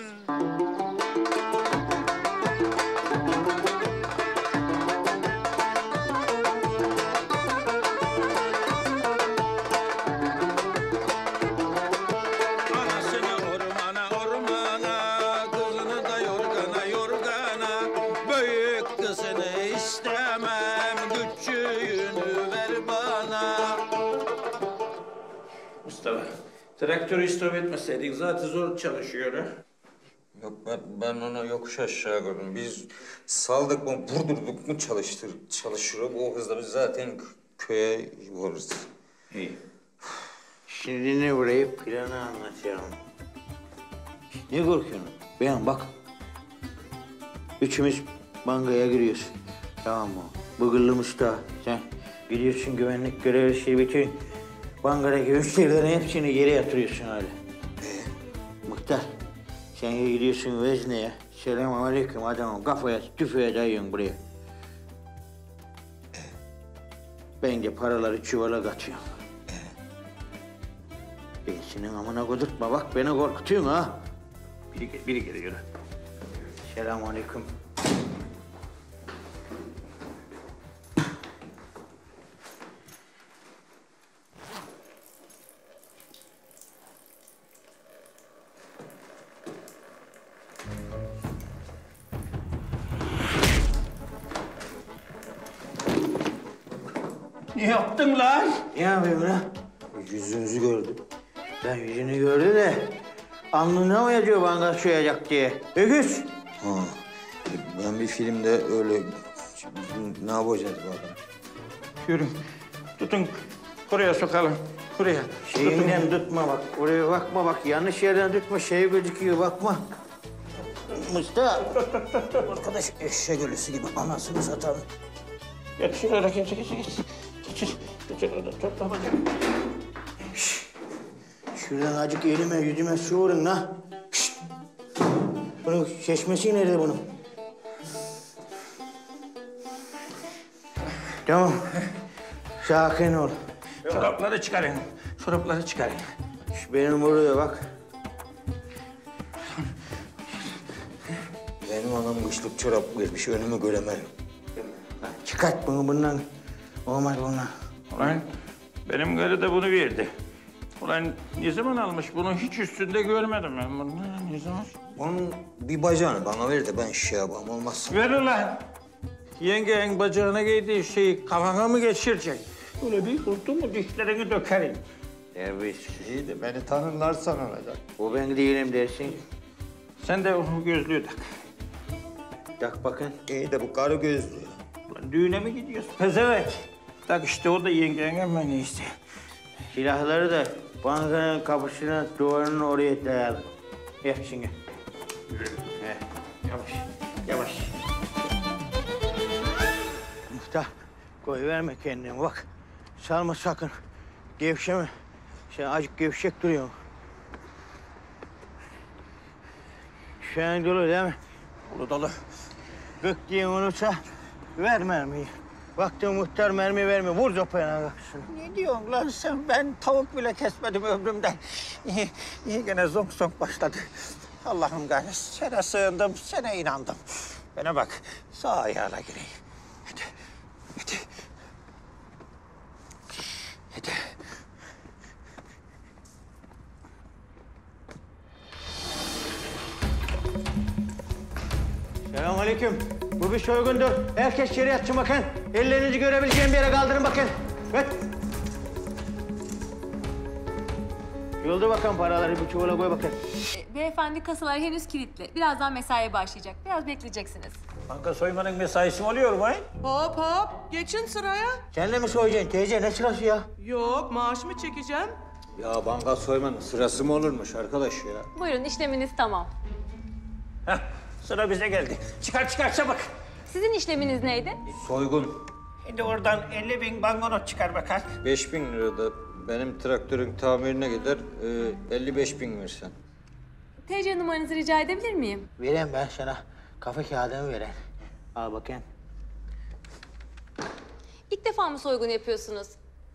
Speaker 1: Anasını ormana ormana, kızını da yorgana yorgana. Büyük kızını istemem, küçüğünü ver bana. Mustafa, traktörü istop etmeseydik zaten zor çalışıyor ha.
Speaker 3: Yok ben ona yokuş aşağı gördüm. Biz saldık mı, vurdurduk mu çalışır. O hızla biz zaten köye varırız.
Speaker 1: İyi.
Speaker 3: Şimdi ne burayı planı anlatıyorum. Ne korkuyorsun? Beyan bak. Üçümüz bankaya giriyoruz. Tamam mı? Bıgırlı Mustafa. Sen gidiyorsun güvenlik görevlisi bütün bankadaki müşterilerin hepsini yere yatırıyorsun öyle. Muhtar. Sen gidiyorsun vezneye. Selamünaleyküm adamım. Kafaya tüfeğe dayıyorsun buraya. Ben de paraları çuvala katıyorum. Ben senin amına kodurtma bak beni korkutuyorsun ha.
Speaker 1: Biri geliyor.
Speaker 3: Selamünaleyküm.
Speaker 1: Ne yaptın lan?
Speaker 3: Ne yapayım lan? Yüzünüzü gördüm. Ben yüzünü gördüm de alnına mı yazıyor banka soyacak diye? Öküz. Ha, ben bir filmde öyle ne yapacağız bakalım?
Speaker 1: Yürü. Tutun. Buraya sokalım. Buraya.
Speaker 3: Şeyinden tutma bak. Oraya bakma bak. Yanlış yerden tutma. Şey gözüküyor bakma. Mustafa. Arkadaş eşek ölüsü gibi anasını satan.
Speaker 1: Geç şuraya geç. Geçir orada topla bakayım.
Speaker 3: Şuradan acık elime yüzüme su vurun la. Şişt. Bunun çeşmesi nerede bunun? Tamam. Sakin ol.
Speaker 1: Çorapları çıkarın. Çorapları çıkarın.
Speaker 3: Benim buraya bak. Benim anam kışlık çorap vermiş, önümü göremem. Çıkart bunu bundan. Olmaz bundan.
Speaker 1: Ulan benim karı da bunu verdi. Ulan ne zaman almış bunu hiç üstünde görmedim ben bunu. Ne zaman?
Speaker 3: Onun bir bacağını bana ver de ben şey yapayım olmazsa.
Speaker 1: Ver ulan. Yengenin bacağına giydiği şeyi kafana mı geçirecek? Öyle bir kurtu mu dişlerini dökerim.
Speaker 3: İyi de beni tanırlar sanılacak. O ben değilim dersin.
Speaker 1: Sen de o gözlüğü tak.
Speaker 3: Tak bakın.
Speaker 2: İyi de bu karı gözlü.
Speaker 1: Ulan düğüne mi gidiyorsun? Pezevenk. Tak işte o da yengen hemen iyisi.
Speaker 3: Silahları da bankanın kapısına, duvarının oraya dayalı. Hepsini. Yavaş, yavaş. Muhtar, koyuverme kendini bak. Salma sakın. Gevşeme. Sen azıcık gevşek duruyorsun. Şu an dolu değil mi?
Speaker 1: Dolu dolu.
Speaker 3: Gık diye unutsa ver mermiyi. Baktın muhtar mermi vermiyor. Vur sopayla kalksın.
Speaker 1: Ne diyorsun lan sen? Ben tavuk bile kesmedim ömrümden. İyi gene zonk zonk başladı. Allah'ım gayret. Sana sığındım, sana inandım. Bana bak, sağ ayağına gireyim. Hadi, hadi. Hadi.
Speaker 3: Selamünaleyküm. Bu bir soygundur. Herkes içeri yatsın bakın. Ellerinizi görebileceğim bir yere kaldırın bakın. Evet. Yolda bakın paraları bir çuvala koy bakın.
Speaker 17: Beyefendi kasalar henüz kilitli. Birazdan mesaiye başlayacak. Biraz bekleyeceksiniz.
Speaker 1: Banka soymanın mesaisi mi oluyor mu?
Speaker 18: Hop hop. Geçin sıraya.
Speaker 3: Sen de mi soyacaksın teyze? Ne sırası ya?
Speaker 18: Yok maaşımı çekeceğim.
Speaker 2: Ya banka soymanın sırası mı olurmuş arkadaş ya?
Speaker 17: Buyurun işleminiz tamam.
Speaker 1: Heh, sıra bize geldi. Çıkar çabuk.
Speaker 17: Sizin işleminiz neydi?
Speaker 2: Soygun.
Speaker 1: Şimdi oradan 50.000 banknot çıkar bakalım.
Speaker 2: 5.000 lirada benim traktörün tamirine gider, 55.000 versen.
Speaker 17: TC numaranızı rica edebilir miyim?
Speaker 3: Vereyim ben sana. Kafa kağıdımı vereyim. Al bakayım.
Speaker 17: İlk defa mı soygun yapıyorsunuz?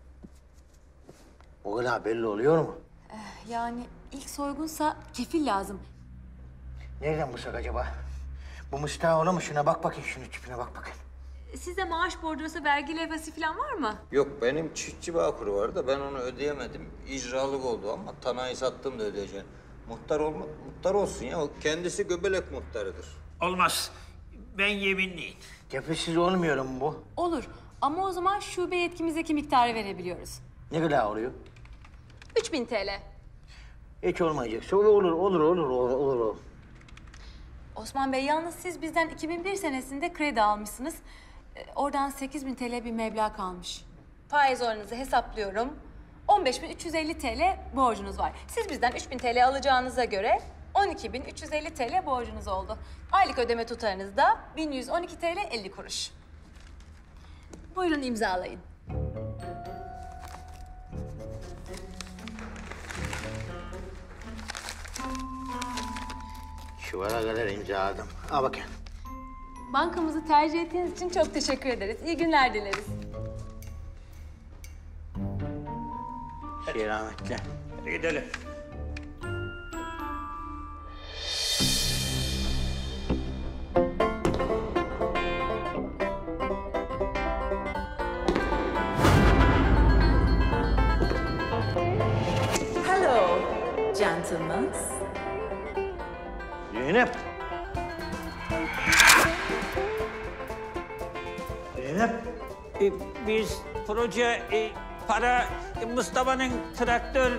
Speaker 3: O kadar belli oluyor mu?
Speaker 17: Yani ilk soygunsa kefil lazım.
Speaker 3: Nereden bulsak acaba? Bu Mustafa mu? Şuna bak bakayım, şunun tipine bak bakayım.
Speaker 17: Sizde maaş bordrosu, vergi levhası falan var mı?
Speaker 2: Yok benim çiftçi bağkuru var da ben onu ödeyemedim. İcralık oldu ama tanayı sattım da ödeyeceğim. Muhtar olsun ya. O kendisi göbelek muhtarıdır.
Speaker 1: Olmaz. Ben yeminliyim.
Speaker 3: Kefilsiz olmuyor mu bu?
Speaker 17: Olur ama o zaman şube yetkimizdeki miktarı verebiliyoruz.
Speaker 3: Ne kadar oluyor?
Speaker 17: 3000 TL.
Speaker 3: Hiç olmayacaksa olur.
Speaker 17: Osman Bey yalnız siz bizden 2001 senesinde kredi almışsınız. Oradan 8000 TL bir meblağ kalmış. Faiz oranınızı hesaplıyorum. 15.350 TL borcunuz var. Siz bizden 3000 TL alacağınıza göre 12.350 TL borcunuz oldu. Aylık ödeme tutarınız da 1112 TL 50 kuruş. Buyurun imzalayın.
Speaker 3: Şuvara kadar imzaladım. Al bakayım.
Speaker 17: Bankamızı tercih ettiğiniz için çok teşekkür ederiz. İyi günler dileriz.
Speaker 3: Rahmetli.
Speaker 1: Hadi gidelim.
Speaker 15: Hello, gentlemen.
Speaker 3: Zeynep. Zeynep.
Speaker 1: Biz proje, para, Mustafa'nın traktör...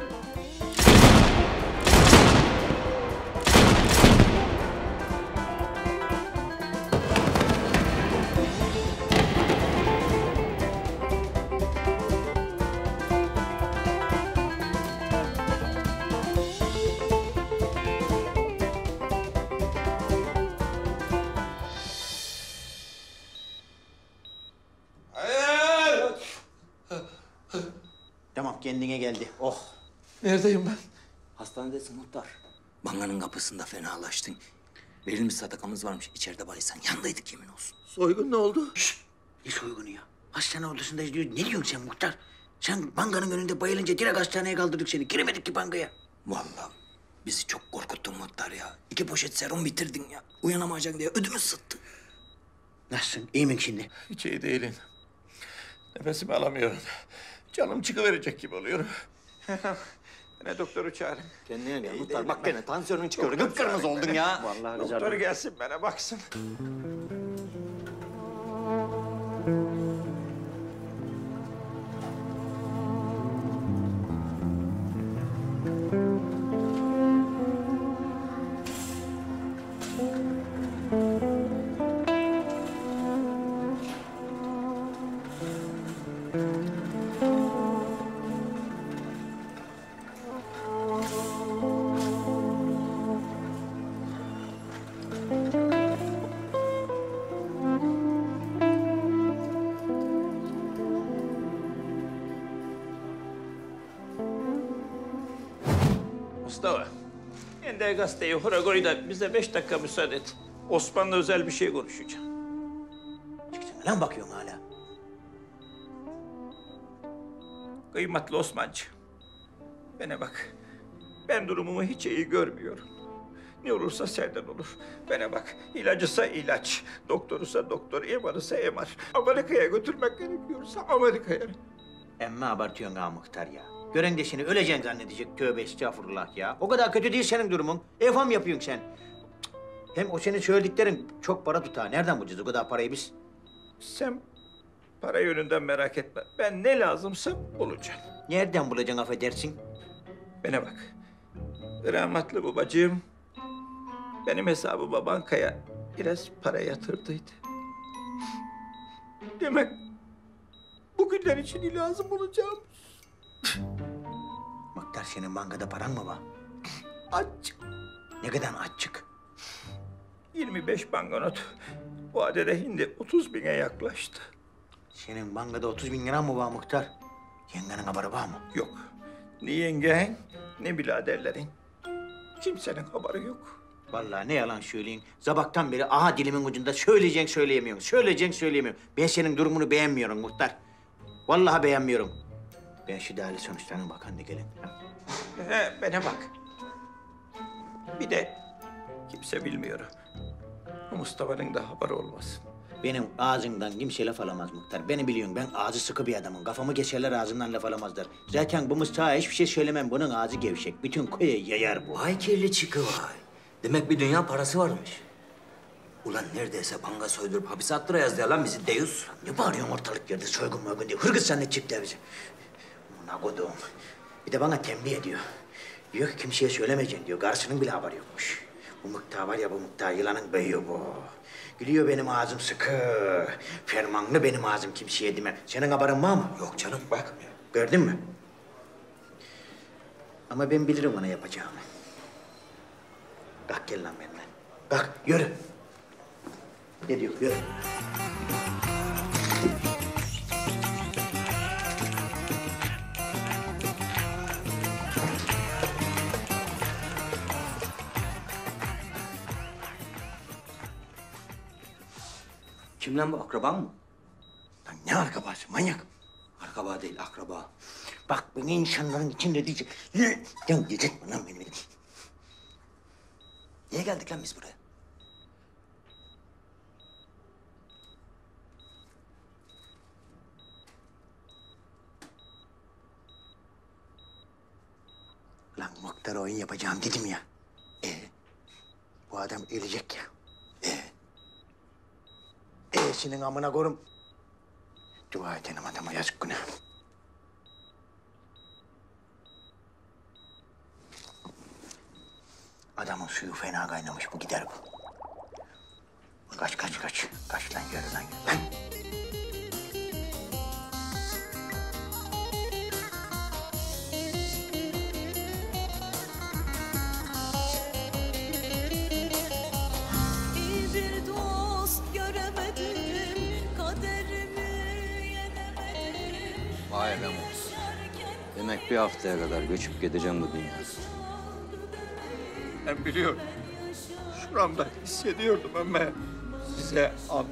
Speaker 3: Tamam, kendine geldi. Oh.
Speaker 8: Neredeyim ben?
Speaker 6: Hastanedesin muhtar. Bankanın kapısında fenalaştın. Verilmiş sadakamız varmış. İçeride baysan yandaydık yemin olsun.
Speaker 8: Soygun ne oldu?
Speaker 3: Şşt! Ne soygunu ya? Hastane odasındayız diyor. Ne diyorsun sen muhtar? Sen bankanın önünde bayılınca direkt hastaneye kaldırdık seni. Giremedik ki bankaya.
Speaker 6: Vallahi bizi çok korkuttun muhtar ya. 2 poşet serum bitirdin ya. Uyanamayacaksın diye ödümüz sıttı.
Speaker 3: Nasılsın? İyi misin şimdi?
Speaker 8: Hiç iyi değilim. Nefesimi alamıyorum. Canım çıkıverecek gibi oluyor.
Speaker 1: Ne doktoru çağırın.
Speaker 2: Kendine gel muhtar. Bak gene tansiyonun çıkıyor. Kıpkırmızı oldun ya.
Speaker 3: Vallahi
Speaker 1: Doktor gelsin bana baksın. Mustafa, ben de gazeteyi hora koy da bize 5 dakika müsaade et. Osman'la özel bir şey konuşacağım.
Speaker 3: Lan bakıyorsun hala.
Speaker 1: Kıymetli Osman'cığım, bana bak. Ben durumumu hiç iyi görmüyorum. Ne olursa senden olur. Bana bak, ilacısa ilaç, doktorusa doktor, emarısa emar. Amerika'ya götürmek gerekiyorsa Amerika'ya.
Speaker 3: Emme abartıyorsun ha muhtar ya. Gören de seni öleceksin zannedecek. Tövbe estağfurullah ya. O kadar kötü değil senin durumun. Evham yapıyorsun sen. Hem o senin söylediklerin çok para tutar. Nereden bulacağız o kadar parayı biz?
Speaker 1: Sen para yönünden merak etme. Ben ne lazımsa bulacağım.
Speaker 3: Nereden bulacaksın affedersin?
Speaker 1: Bana bak. Rahmetli babacığım benim hesabıma bankaya biraz para yatırdıydı. Demek bugünler için lazım olacağım.
Speaker 3: Muhtar senin bankada paran mı var?
Speaker 1: Aç.
Speaker 3: Ne kadar açık?
Speaker 1: 25 banknot. Bu adede şimdi 30 bine yaklaştı.
Speaker 3: Senin bankada 30 bin lira mı var muhtar? Yengenin haberi var mı?
Speaker 1: Yok. Ne yengen ne biraderlerin. Kimsenin haberi yok.
Speaker 3: Vallahi ne yalan söyleyeyim. Sabahtan beri aha dilimin ucunda söyleyeceksin söyleyemiyorsun. Söyleyeceksin söyleyemiyorum. Ben senin durumunu beğenmiyorum muhtar. Vallahi beğenmiyorum. Ben şu değerli sonuçlarına bakan da gelin.
Speaker 1: Bana bak. Bir de kimse bilmiyor. Mustafa'nın da haberi olmasın.
Speaker 3: Benim ağzımdan kimse laf alamaz muhtar. Beni biliyorsun, ben ağzı sıkı bir adamım. Kafamı keserler, ağzından laf alamazlar. Zaten bu Mustafa hiçbir şey söylemem. Bunun ağzı gevşek. Bütün köye yayar bu.
Speaker 6: Vay kirli çıkı vay. Demek bir dünya parası varmış. Ulan neredeyse banka soydurup hapise attıracağız ya lan bizi Deus.
Speaker 3: Ne bağırıyorsun ortalık yerde soygun moygun diye. Hırgız zannedecekler bizi. Buna kodum. Bir de bana tembih ediyor. Diyor ki kimseye söylemeyeceksin diyor. Karşının bile haberi yokmuş. Bu Muhtar var ya, bu Muhtar yılanın beyi bu. Gülüyor benim ağzım sıkı. Fermanlı benim ağzım, kimseye demem. Senin haberin var mı?
Speaker 6: Yok canım.
Speaker 3: Bak, gördün mü? Ama ben bilirim ona yapacağımı. Kalk gel lan benimle. Kalk, yürü. Ne diyor, yürü.
Speaker 6: Kim lan bu? Akraban mı?
Speaker 3: Lan ne akrabası, manyak?
Speaker 6: Akraba değil, akraba.
Speaker 3: Bak beni insanların içinde diyecek. Lan dedirtme lan beni.
Speaker 6: Niye geldik lan biz buraya?
Speaker 3: Lan muhtara oyun yapacağım dedim ya. Bu adam ölecek ya. Senin amına korum. Dua edelim adama, yazık günah. Adamın suyu fena kaynamış, bu gider bu. Kaç. Kaç lan, yürü lan, yürü lan.
Speaker 19: İyi bir dost göremedim, kaderimi yenemedim.
Speaker 6: Vay be Muhtar. Demek bir haftaya kadar göçüp gideceğim bu dünyaya.
Speaker 1: Ben biliyorum. Şuramda hissediyordum ama size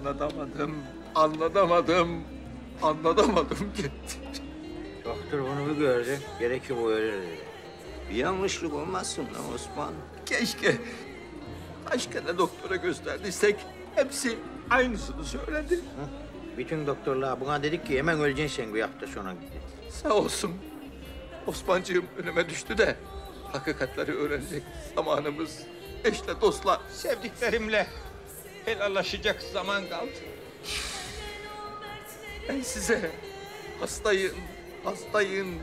Speaker 1: anlatamadım gitti.
Speaker 3: Doktor bunu bir gördü, gerekli bu öyle dedi.
Speaker 6: Bir yanlışlık olmazsın lan Osman.
Speaker 1: Keşke başka da doktora gösterdiysek hepsi aynısını söyledi.
Speaker 3: Bütün doktorlar buna dedik ki hemen öleceksin sen bu hafta sonra.
Speaker 1: Sağ olsun. Osmancığım önüme düştü de hakikatleri öğrenecek zamanımız, eşle dostla, sevdiklerimle helallaşacak zaman kaldı. Ben size hastayım,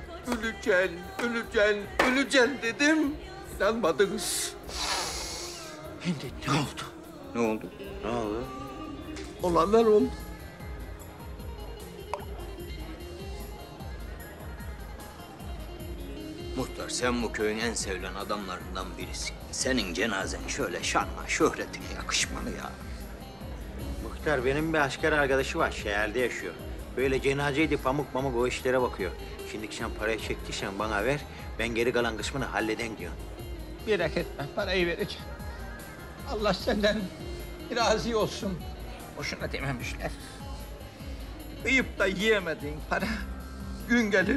Speaker 1: öleceksin dedim. İnanmadınız.
Speaker 3: Şimdi ne oldu?
Speaker 6: Ne oldu?
Speaker 3: Ne oldu?
Speaker 1: Olanlar oldu.
Speaker 6: Muhtar, sen bu köyün en sevilen adamlarından birisin. Senin cenazen şöyle şanla şöhretine yakışmalı ya.
Speaker 3: Muhtar, benim bir asker arkadaşı var, şehirde yaşıyor. Böyle cenazeydi, pamuk o işlere bakıyor. Şimdi sen parayı çektiysen bana ver, ben geri kalan kısmını halleden diyor.
Speaker 1: Merak etme, parayı vereceğim. Allah senden razı olsun. Boşuna dememişler. Yiyip da yiyemediğin para gün gelir.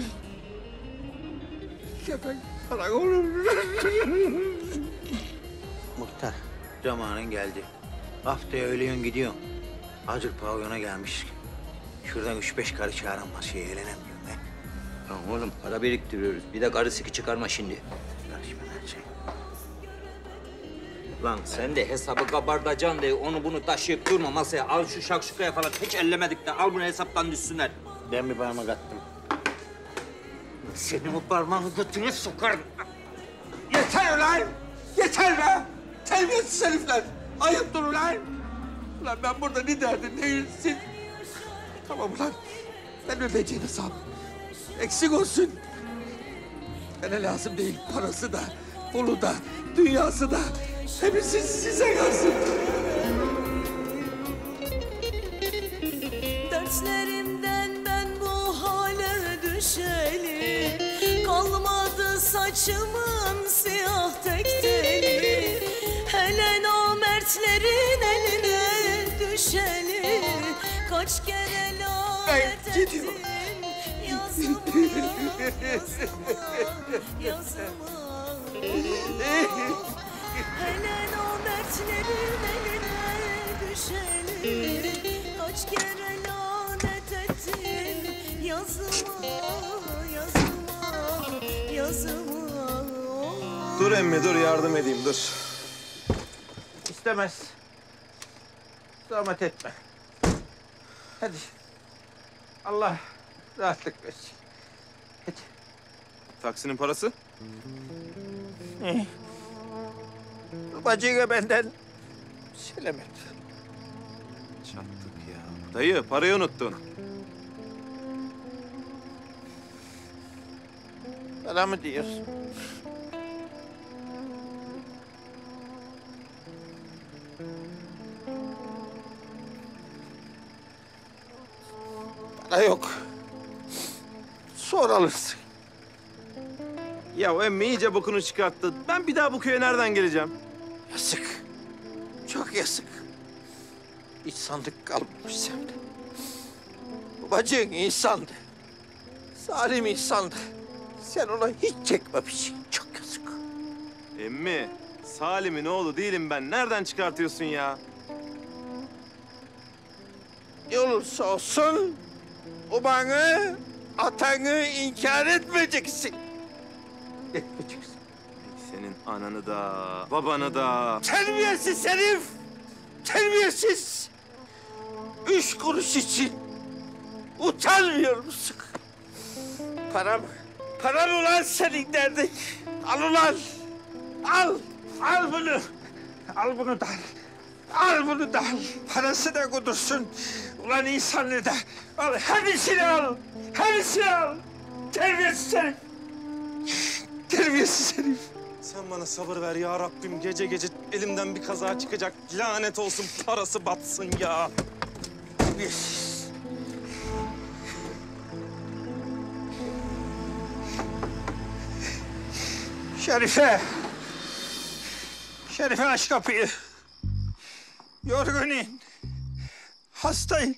Speaker 1: Şefek para olur.
Speaker 3: Muhtar, zamanın geldi. Haftaya öğleyin gidiyorum. Hazır pavyona gelmiş. Şuradan 3-5 karı çağıran masaya eğlenemiyorum ben.
Speaker 6: Tamam oğlum, para biriktiriyoruz. Bir de karı sıkı çıkarma şimdi.
Speaker 3: Karışma lan sen.
Speaker 6: Lan sen de hesabı kabartacaksın diye onu bunu taşıyıp durma masaya. Al şu şakşukaya falan hiç ellemedik de al bunu hesaptan düşsünler.
Speaker 3: Ben bir parmak attım.
Speaker 1: Seni bu parmağını götüne sokarım. Yeter ulan! Yeter be! Terbiyesiz herifler! Ayıptır ulan! Ulan ben burada ne derdim değilsin? Tamam ulan. Ben ödeyeceğim hesabı. Eksik olsun. Bana lazım değil. Parası da, pulu da, dünyası da. Hepsi size kalsın.
Speaker 19: Dertlerimden ben bu hale düşeli, kalmadı saçımın siyah tek teli. Hele namertlerin eline düşeli, kaç kere lanet ettim yazıma, yazıma. Hele namertlerin eline düşeli, kaç kere lanet ettim yazıma, yazıma, yazıma.
Speaker 20: Dur emmi dur yardım edeyim dur.
Speaker 1: İstemez. Zahmet etme. Hadi. Allah rahatlık versin. Hadi.
Speaker 20: Taksinin parası?
Speaker 1: Bacıya benden selamet.
Speaker 20: Çattık ya. Dayı parayı unuttun.
Speaker 1: Bana mı diyorsun? Para yok. Sonra alırsın.
Speaker 20: Ya emmi iyice bokunu çıkarttı. Ben bir daha bu köye nereden geleceğim?
Speaker 1: Yazık. Çok yazık. Hiç sandık kalmamış sende. Bu bacın insandı. Zalim insandı. Sen ona hiç çekmemişsin. Çok yazık.
Speaker 20: Emmi, Salim'in oğlu değilim ben. Nereden çıkartıyorsun ya?
Speaker 1: Ne olursa olsun babanı, atanı inkar etmeyeceksin. Etmeyeceksin.
Speaker 20: Senin ananı da, babanı da.
Speaker 1: Terbiyesiz herif! Terbiyesiz! 3 kuruş için utanmıyor musun? Param, param ulan senin derdin. Al ulan! Al! Al bunu! Al bunu da al. Al bunu da al. Parası da kudursun. Ulan insanlığı da al. Hepsini al. Hepsini al. Terbiyesiz herif. Terbiyesiz herif.
Speaker 20: Sen bana sabır ver ya Rabbim. Gece gece elimden bir kaza çıkacak. Lanet olsun parası batsın ya.
Speaker 1: Terbiyesiz. Şerife. Şerife aç kapıyı. Yorgunum. Hastayım.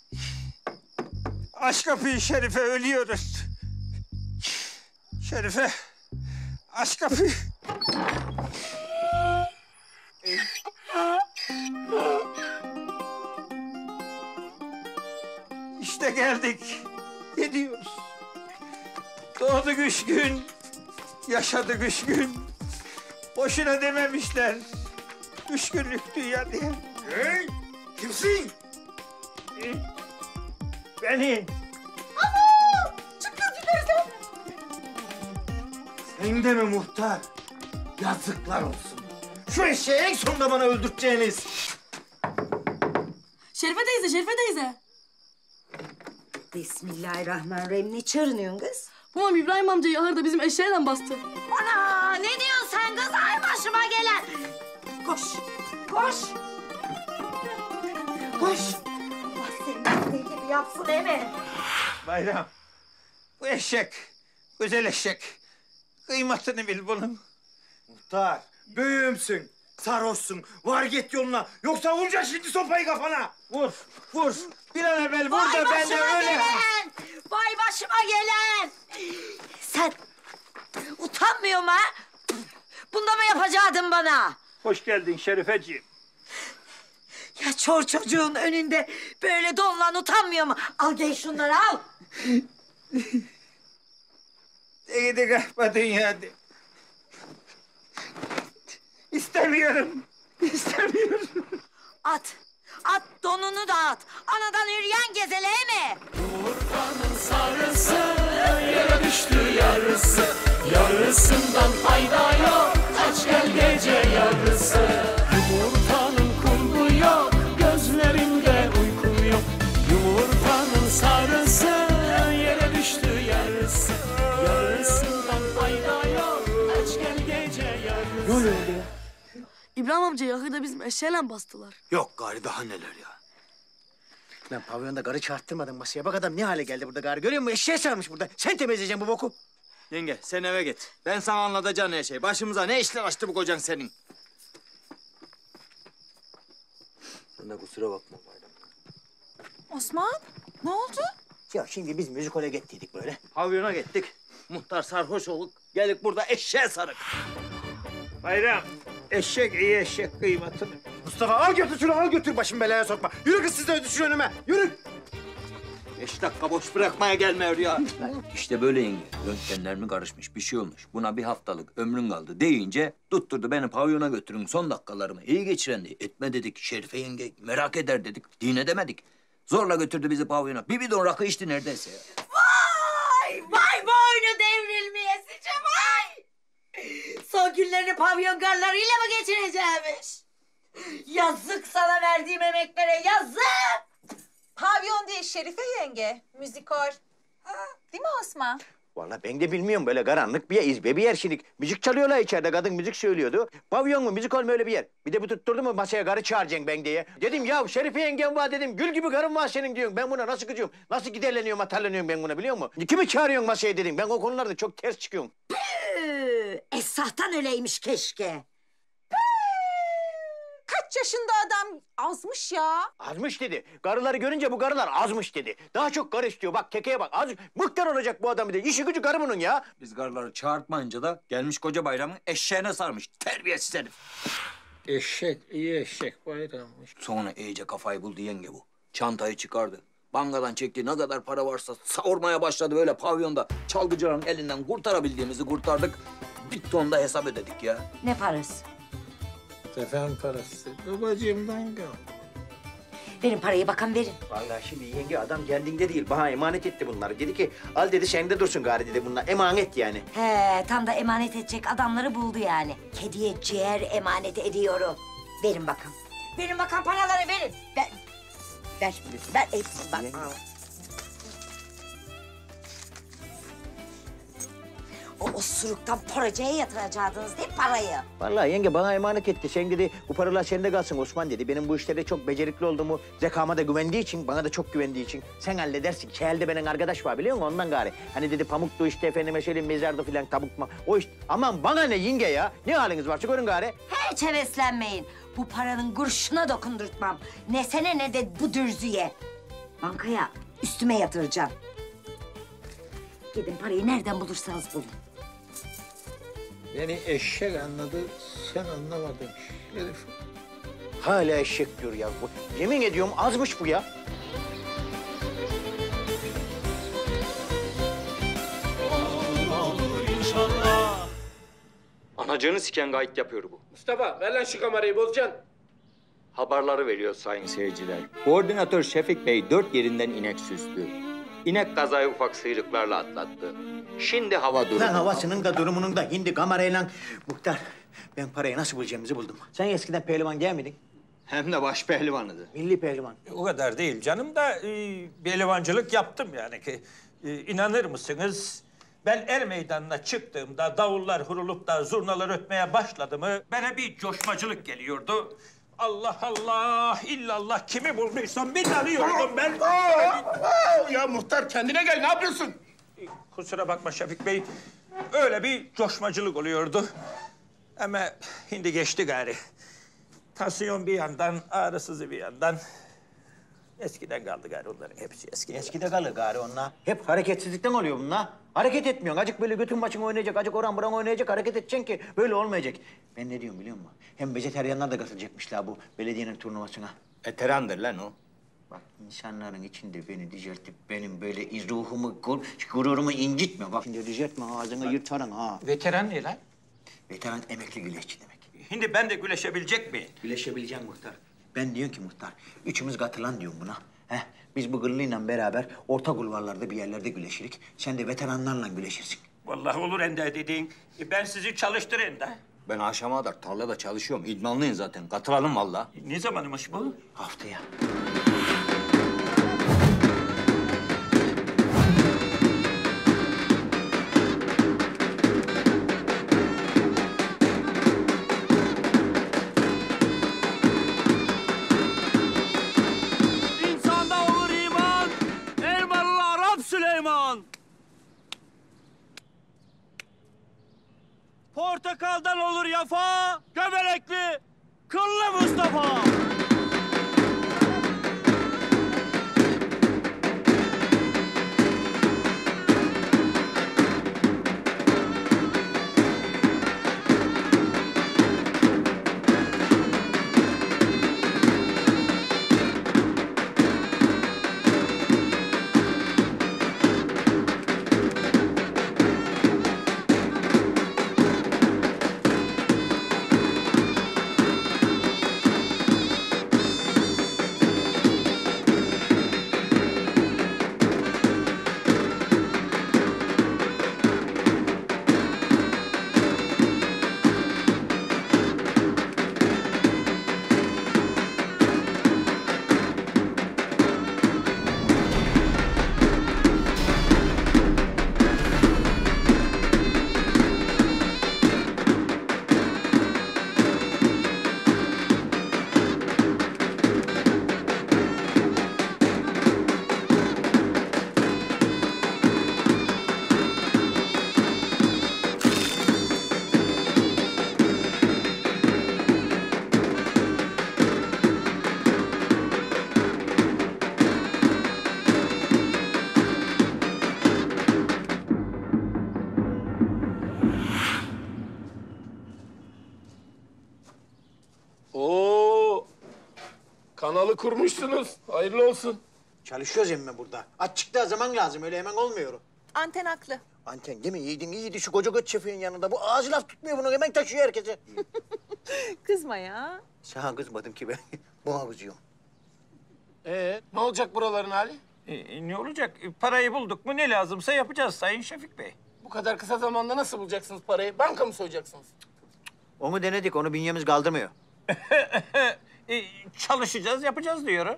Speaker 1: Aç kapıyı Şerife, ölüyoruz. Şerife, aç kapıyı. İşte geldik. Gidiyoruz. Doğduk 3 gün, yaşadık 3 gün. Boşuna dememişler. 3 günlük dünya diye.
Speaker 13: Hey! Kimsin?
Speaker 1: Benim.
Speaker 13: Ama! Çıkın gidersen!
Speaker 3: Sen de mi muhtar? Yazıklar olsun. Şu eşeği en sonunda bana öldürteceğiniz.
Speaker 17: Şerife teyze, Şerife teyze.
Speaker 12: Bismillahirrahmanirrahim. Ne çığırıyorsun kız?
Speaker 17: Babam İbrahim amcayı ahırda bizim eşeğiyle bastı.
Speaker 12: Ana! Ne diyorsun sen kız? Ay başıma gelen! Koş! Koş! Koş! Allah senin istediğin gibi yapsın Emi.
Speaker 1: Bayram, bu eşek, güzel eşek. Kıymetini bil bunun.
Speaker 3: Muhtar, büyüğümsün, sarhoşsun. Var git yoluna. Yoksa vuracağız şimdi sopayı kafana. Vur, vur. Bir an evvel vur da ben de öyle...
Speaker 12: Gelen! Vay başıma gelen! Sen utanmıyor mu ha? Bunda mı yapacaktın bana?
Speaker 1: Hoş geldin Şerifeciğim.
Speaker 12: Ya çor çocuğun önünde böyle donlan utanmıyor mu? Al gel şunları al.
Speaker 1: Gidi kahpa dünyada. İstemiyorum. İstemiyorum.
Speaker 12: At. At donunu da at. Anadan yürüyen gezele mi?
Speaker 19: Yumurtanın sarısı yere düştü yarısı. Yarısından fayda yok. Aç gel gece yarısı. Yumurtanın kurdu yok. Gözlerimde uyku yok. Yumurtanın sarısı yere düştü yarısı. Yarısından fayda yok. Aç gel gece yarısı.
Speaker 3: Ne oluyor ya?
Speaker 21: İbrahim amca yakında bizim eşeğiyle bastılar.
Speaker 3: Yok gari daha neler ya. Ben pavyonda garı çarptırmadım masaya. Bak adam ne hale geldi burada gari. Görüyor musun? Eşeğe sarmış burada. Sen temizleyeceksin bu boku.
Speaker 2: Yenge sen eve git. Ben sana anlatacağım her şey. Başımıza ne işler açtı bu kocan senin.
Speaker 3: Sen de kusura bakma.
Speaker 15: Osman, ne oldu?
Speaker 3: Ya şimdi biz müzikale gittiydik böyle.
Speaker 2: Pavyona gittik. Muhtar sarhoş olduk. Geldik burada eşeğe sarık.
Speaker 1: Bayram, eşek iyi eşek kıymetini.
Speaker 3: Mustafa al götür şunu al götür başımı belaya sokma. Yürü kız siz de ödüşün önüme. Yürü.
Speaker 2: 5 dakika boş bırakmaya gelmiyor ya.
Speaker 6: İşte böyle yenge. Röntgenler mi karışmış, bir şey olmuş. Buna bir haftalık ömrün kaldı deyince tutturdu beni pavyona götürün son dakikalarımı. İyi geçirendi. Etme dedik. Şerife yenge merak eder dedik. Dine demedik. Zorla götürdü bizi pavyona. Bir bidon rakı içti neredeyse ya.
Speaker 12: Vay! Vay boynu devrilmeyesice vay! Son günlerini pavyon garlarıyla mı geçireceğimiş? Yazık sana verdiğim emeklere yazık!
Speaker 15: Pavyon değil Şerife yenge. Müzikal. Değil mi Osman?
Speaker 3: Vallahi ben de bilmiyorum böyle karanlık bir yer, izbe bir yer şimdi. Müzik çalıyorlar içeride, kadın müzik söylüyordu. Pavyon mu, müzikal mi öyle bir yer. Bir de bu tutturdu mu masaya karı çağıracaksın ben diye. Dedim ya Şerife yengem var dedim, gül gibi karım var senin diyorsun. Ben buna nasıl kıcıyorum, nasıl giderleniyorum, atarlanıyorum ben buna biliyor musun? Kimi çağırıyorsun masaya dedim, ben o konularda çok ters çıkıyorum.
Speaker 12: Esahtan öyleymiş keşke.
Speaker 15: Kaç yaşında adam azmış ya.
Speaker 3: Azmış dedi. Karıları görünce bu karılar azmış dedi. Daha çok karı istiyor. Bak kekeye bak. Az mıktar olacak bu adam bir de. İşi gücü karı bunun ya.
Speaker 6: Biz karıları çağırtmayınca da gelmiş koca bayramın eşeğine sarmış. Terbiyesiz herif.
Speaker 1: Eşek iyi eşek bayrammış.
Speaker 6: Sonra iyice kafayı buldu yenge bu. Çantayı çıkardı. Bankadan çekti ne kadar para varsa savurmaya başladı böyle pavyonda. Çalgıcıların elinden kurtarabildiğimizi kurtardık. Bir ton da hesap ödedik ya.
Speaker 12: Ne parası?
Speaker 1: Sefen parası. Babacığımdan gel.
Speaker 12: Verin parayı bakan verin.
Speaker 3: Vallahi şimdi yenge adam kendinde değil. Bana emanet etti bunları. Dedi ki al dedi sende dursun gari dedi bunlar. Emanet yani.
Speaker 12: He tam da emanet edecek adamları buldu yani. Kediye ciğer emanet ediyorum. Verin bakalım. Verin bakalım paraları verin. Ver hepsini bak. O osuruktan poracaya yatıracaktınız değil mi parayı?
Speaker 3: Vallahi yenge bana emanet etti. Sen dedi bu paralar sende kalsın Osman dedi. Benim bu işlerde çok becerikli olduğumu, zekama da güvendiği için, bana da çok güvendiği için sen halledersin. Şehirde benim arkadaş var biliyor musun ondan gari. Hani dedi pamuktu işte efendime söyleyeyim mezarda filan tabukma. O işte aman bana ne yenge ya. Ne haliniz var çıkarın gari.
Speaker 12: Hiç heveslenmeyin. Bu paranın kurşuna dokundurtmam. Ne sene ne de bu dürzüye. Bankaya üstüme yatıracağım. Gidin parayı nereden bulursanız bulun.
Speaker 1: Beni eşek anladı, sen anlamadın Şerif.
Speaker 3: Hala eşek diyor ya bu. Yemin ediyorum azmış bu ya.
Speaker 6: Anacığını siken gayet yapıyor bu.
Speaker 9: Mustafa ver lan şu kamerayı bozacaksın.
Speaker 6: Haberleri veriyor sayın seyirciler. Koordinatör Şefik Bey 4 yerinden inek süstü. İnek kazayı ufak sıyrıklarla atlattı. Şimdi hava durumu.
Speaker 3: Lan havasının da durumunun da hindi kamerayla... Muhtar ben parayı nasıl bulacağımızı buldum. Sen eskiden pehlivan değil miydin?
Speaker 2: Hem de baş pehlivanıydı.
Speaker 3: Milli pehlivan.
Speaker 1: O kadar değil canım da pehlivancılık yaptım yani ki. İnanır mısınız? Ben er meydanına çıktığımda davullar hurulup da zurnalar ötmeye başladı mı bana bir coşmacılık geliyordu. Allah Allah, illallah kimi bulduysam bir arıyordum ben.
Speaker 9: Ya muhtar kendine gel ne yapıyorsun?
Speaker 1: Kusura bakma Şefik Bey, öyle bir coşmacılık oluyordu. Ama şimdi geçti gari. Tansiyon bir yandan, ağrısızı bir yandan. Eskiden kaldı gari onların hepsi eskiden.
Speaker 3: Eskide kalır gari onlar. Hep hareketsizlikten oluyor bunlar. Hareket etmiyorsun. Acık böyle götün başın oynayacak, acık oran buran oynayacak, hareket edeceksin ki böyle olmayacak. Ben ne diyorum biliyor musun? Hem vejeteryanlar da katılacakmışlar bu belediyenin turnuvasına.
Speaker 6: Veterandır lan o.
Speaker 3: Bak insanların içinde beni dijeltip benim böyle ruhumu, gururumu incitme. Bak şimdi dijeltme ağzını yırtarım ha.
Speaker 1: Veteran ne lan?
Speaker 3: Veteran emekli güleşçi demek.
Speaker 1: Şimdi ben de güleşebilecek miyim?
Speaker 3: Güleşebileceğim muhtar. Ben diyorum ki muhtar, üçümüz katılan diyorum buna. Biz bu gırlıyla beraber orta kulvarlarda bir yerlerde güleşirik. Sen de veteranlarla güleşirsin.
Speaker 1: Vallahi olur Ender dediğin. Ben sizi çalıştırayım da.
Speaker 6: Ben akşama kadar tarlada çalışıyorum. İdmanlıyım zaten. Katılalım vallahi.
Speaker 1: Ne zamanmış bu?
Speaker 3: Haftaya.
Speaker 19: İnsanda olur iman, Elmalılı Arap Süleyman. Portakaldan olur yafa, göbelekli, kıllı Mustafa.
Speaker 9: Oo, kanalı kurmuşsunuz. Hayırlı olsun.
Speaker 3: Çalışıyoruz emme burada. Açıkta zaman lazım, öyle hemen olmuyor.
Speaker 14: Anten haklı.
Speaker 3: Anten değil mi? İyiydi şu koca göt şefin yanında. Bu ağzı laf tutmuyor bunu, hemen taşıyor herkese.
Speaker 14: Kızma ya.
Speaker 3: Sana kızmadım ki ben. Buna kızıyorum.
Speaker 9: Ne olacak buraların hali?
Speaker 1: Ne olacak? Parayı bulduk mu ne lazımsa yapacağız Sayın Şefik Bey.
Speaker 9: Bu kadar kısa zamanda nasıl bulacaksınız parayı? Banka mı soyacaksınız?
Speaker 3: Onu denedik, onu bünyemiz kaldırmıyor.
Speaker 1: Çalışacağız, yapacağız diyorum.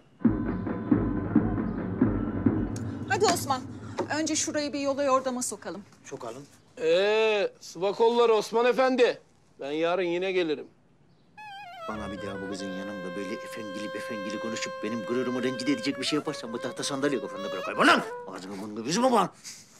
Speaker 14: Hadi Osman. Önce şurayı bir yola yordama sokalım.
Speaker 3: Sokalım.
Speaker 9: Sıva kolları Osman Efendi. Ben yarın yine gelirim.
Speaker 3: Bana bir daha bu kızın yanında böyle efendili konuşup benim gururumu rencide edecek bir şey yaparsan bu tahta sandalye kafanda bırakayım. Lan! Ağzını burnunu yüzüme bak.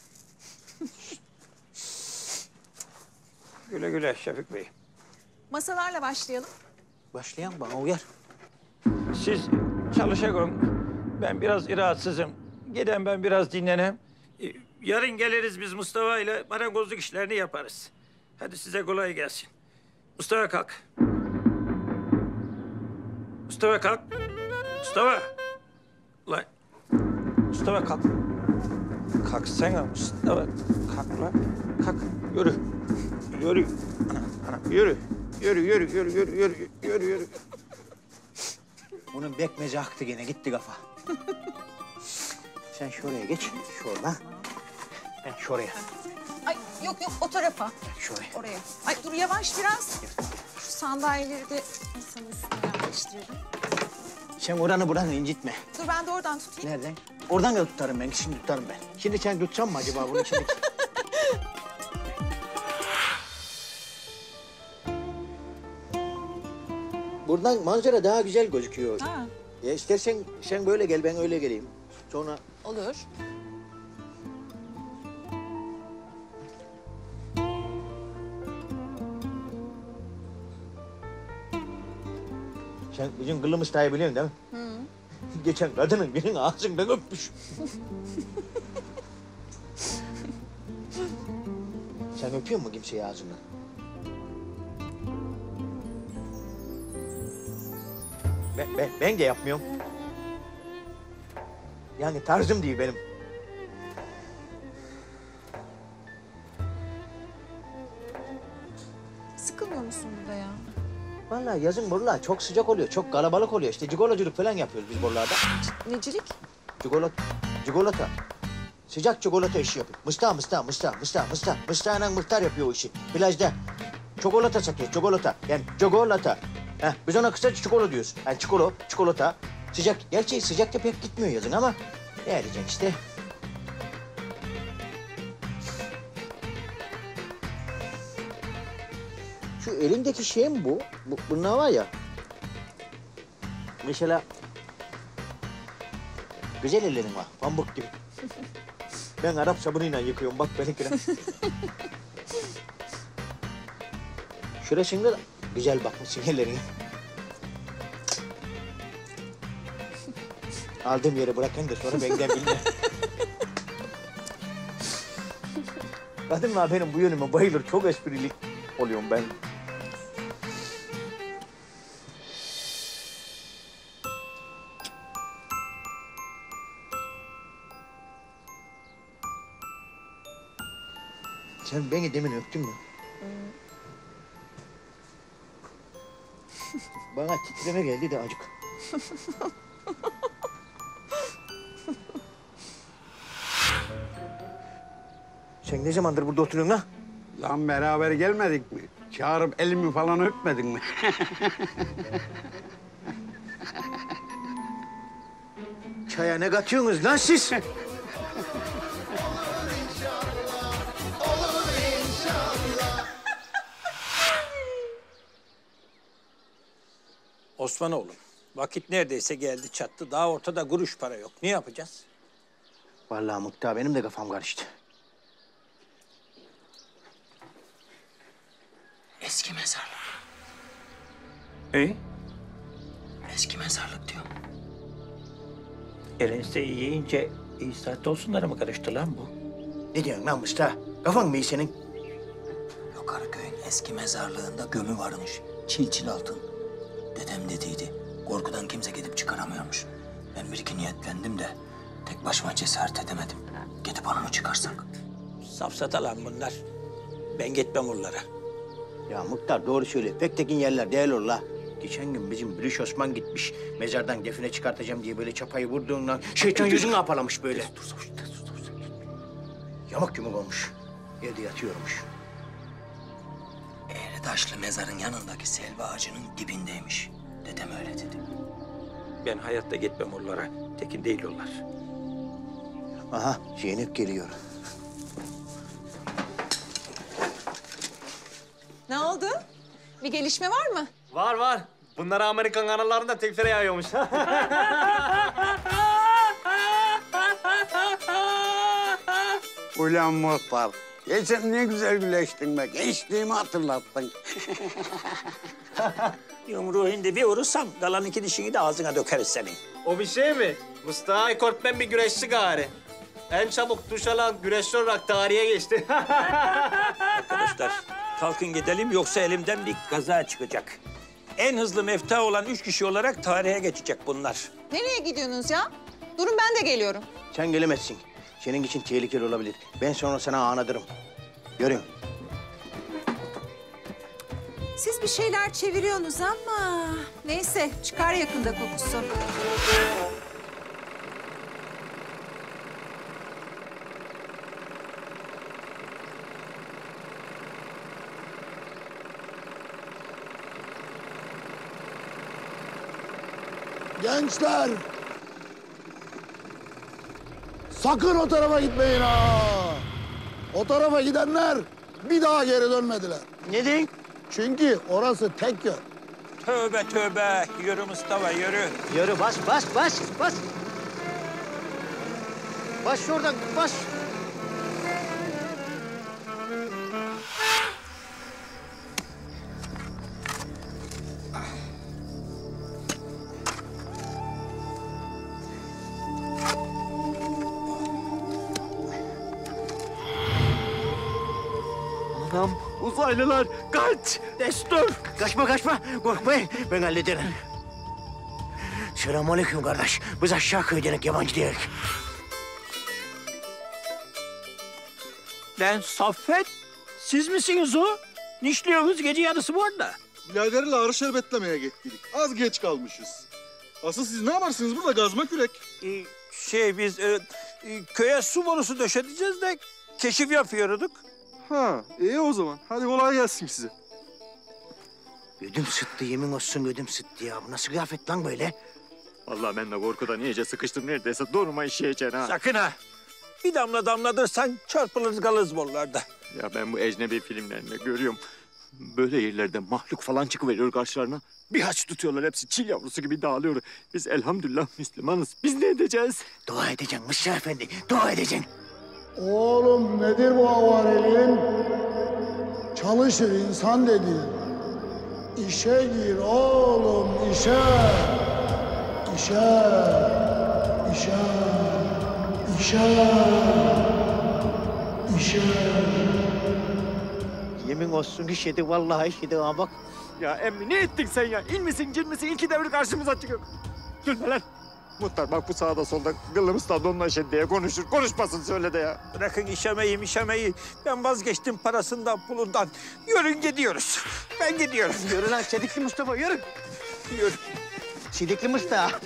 Speaker 1: Güle güle Şefik Bey.
Speaker 14: Masalarla başlayalım.
Speaker 3: Başlayan bana uyar.
Speaker 1: Siz çalışakın. Ben biraz rahatsızım. Giden ben biraz dinlenem. Yarın geliriz biz Mustafa ile marangozluk işlerini yaparız. Hadi size kolay gelsin. Mustafa kalk. Mustafa kalk. Mustafa. Ulan. Mustafa kalk. Kalksana Mustafa. Kalk lan. Kalk. Yürü. Yürü. Ana. Yürü. Yürü.
Speaker 3: Bunun bekmezi aktı gene, gitti kafa. Sen şuraya geç, şuradan. Ben şuraya.
Speaker 14: Ay yok o tarafa.
Speaker 3: Şuraya.
Speaker 14: Oraya. Ay dur yavaş biraz. Şu sandalyeleri de insanın üstüne yerleştirelim.
Speaker 3: Sen oranı buranı incitme.
Speaker 14: Dur ben de oradan tutayım.
Speaker 3: Nereden? Oradan da tutarım ben, şimdi tutarım ben. Şimdi sen tutsan mı acaba bunu şimdi? Buradan manzara daha güzel gözüküyor.
Speaker 14: Ha.
Speaker 3: Ya istersen sen böyle gel, ben öyle geleyim. Sonra...
Speaker 14: Olur.
Speaker 3: Sen bizim kıllı Mustafa'yı biliyorsun değil mi?
Speaker 14: Hı.
Speaker 3: Geçen kadının birinin ağzından öpmüş. Sen öpüyor musun kimseyi ağzından? Ben de yapmıyorum. Yani tarzım değil benim.
Speaker 14: Sıkılmıyor musun burada ya?
Speaker 3: Vallahi yazın buralar çok sıcak oluyor, çok kalabalık oluyor. İşte cigoloculuk falan yapıyoruz biz buralarda.
Speaker 14: Necilik?
Speaker 3: Cigolata. Sıcak çikolata işi yapıyor. Mıstağıyla mıhtar yapıyor o işi. Plajda. Çikolata satıyor, çikolata. Yani çikolata. Heh, biz ona kısaca çikolata diyoruz. Yani çikolata. Sıcak. Gerçi sıcakta pek gitmiyor yazın ama ne diyeceksin işte. Şu elindeki şey mi bu? Bunlar var ya. Mesela güzel ellerin var. Pamuk gibi. Ben Arap sabunuyla yıkıyorum. Bak benimkine. Şurasında da güzel bakmışsın ellerine. Aldığım yere bırakın da sonra benden bilme. Kadınlar benim bu yönüme bayılır. Çok esprili oluyorum ben. Sen beni demin öptün mü? Bana titreme geldi de acık. Sen ne zamandır burada oturuyorsun lan?
Speaker 13: Lan beraber gelmedik mi? Çağırıp elimi falan öpmedin mi?
Speaker 3: Çaya ne katıyorsunuz lan siz?
Speaker 1: Osman oğlum, vakit neredeyse geldi çattı. Daha ortada kuruş para yok. Ne yapacağız?
Speaker 3: Vallahi Muhtar benim de kafam karıştı.
Speaker 6: Eski mezarlık. Eski mezarlık diyor.
Speaker 1: Erensteyi yiyince İsa Tosunlara mı karıştı lan bu?
Speaker 3: Ne diyorsun lan Mustafa? Kafan mı iyi senin?
Speaker 6: Yukarı köyün eski mezarlığında gömü varmış. Çil altın. Dedem dediydi. Korkudan kimse gidip çıkaramıyormuş. Ben bir iki niyetlendim de tek başıma cesaret edemedim. Gidip onu çıkarsak.
Speaker 1: Safsata lan bunlar. Ben gitmem oralara.
Speaker 3: Ya Muhtar doğru söyle. Pek tekin yerler değil orla. Geçen gün bizim Brüş Osman gitmiş. Mezardan define çıkartacağım diye böyle çapayı vurduğundan şeytan yüzünü apalamış böyle. Yamuk yumuk olmuş. Evde yatıyormuş.
Speaker 6: Eğri taşlı mezarın yanındaki selva ağacının dibindeymiş. Dedem öyle dedi.
Speaker 1: Ben hayatta gitmem oralara. Tekin değil onlar.
Speaker 3: Aha Zeynep geliyor.
Speaker 14: Ne oldu? Bir gelişme var mı?
Speaker 4: Var. Bunlar Amerikan kanallarında tekfire yağıyormuş.
Speaker 13: Ulan Muhtar, geçen ne güzel güleştin be. Gençliğimi hatırlattın.
Speaker 1: Yumruğunu bir vurursam kalan iki dişini de ağzına dökeriz senin.
Speaker 4: O bir şey mi? Mustafa Ekortmen bir güreşçi gari. En çabuk duş alan güreşçi olarak tarihe geçti.
Speaker 1: Arkadaşlar kalkın gidelim yoksa elimden bir kaza çıkacak. En hızlı mefta olan 3 kişi olarak tarihe geçecek bunlar.
Speaker 14: Nereye gidiyorsunuz ya? Durun ben de geliyorum.
Speaker 3: Sen gelemezsin. Senin için tehlikeli olabilir. Ben sonra sana anlatırım. Görün.
Speaker 14: Siz bir şeyler çeviriyorsunuz ama... Neyse çıkar yakında kokusu.
Speaker 22: Gençler! Sakın o tarafa gitmeyin ha! O tarafa gidenler bir daha geri dönmediler.
Speaker 3: Neden?
Speaker 22: Çünkü orası tek yön.
Speaker 1: Tövbe tövbe. Yürü Mustafa yürü.
Speaker 3: Yürü bas. Bas şuradan bas. Anam uzaylılar kaç. Destur. Kaçma. Korkmayın ben hallederim. Selamünaleyküm kardeş. Biz aşağı köydenik yabancı değiliz.
Speaker 1: Lan Saffet, siz misiniz o? Nişliyorsunuz gece yarısı bu arada.
Speaker 22: Biraderle arı şerbetlemeye gittik. Az geç kalmışız. Asıl siz ne yaparsınız burada gazma kürek?
Speaker 1: Biz köye su borusu döşeteceğiz de keşif yapıyorduk.
Speaker 22: Ha iyi o zaman. Hadi kolay gelsin size.
Speaker 3: Ödüm sıttı yemin olsun ödüm sıttı ya. Bu nasıl kıyafet lan böyle?
Speaker 7: Vallahi ben de korkudan iyice sıkıştım neredeyse durma işeyeceksin ha.
Speaker 1: Sakın ha. Bir damla damladırsan çarpılırız kalırız borularda.
Speaker 7: Ya ben bu ecnebi filmlerinde görüyorum. Böyle yerlerde mahluk falan çıkıveriyor karşılarına. Bir haç tutuyorlar hepsi çil yavrusu gibi dağılıyor. Biz elhamdülillah Müslümanız. Biz ne edeceğiz?
Speaker 3: Dua edeceksin Mısır Efendi. Dua edeceksin.
Speaker 22: Oğlum nedir bu avareliğin? Çalışır insan dedi. İşe gir oğlum işe. İşe.
Speaker 3: Yemin olsun işedi vallahi işedi ha bak.
Speaker 7: Ya emmi ne ettin sen ya? İn misin cin misin? İki devri karşımıza çıkıyor. Gülme lan. Muhtar bak bu sağda solda kıllımızla donla diye konuşur. Konuşmasın söyle de ya.
Speaker 1: Bırakın işemeyi. Ben vazgeçtim parasından pulundan. Yürün gidiyoruz. Ben gidiyorum.
Speaker 3: Yürü lan Sedikli Mustafa yürü. Yürü. Sedikli Mustafa.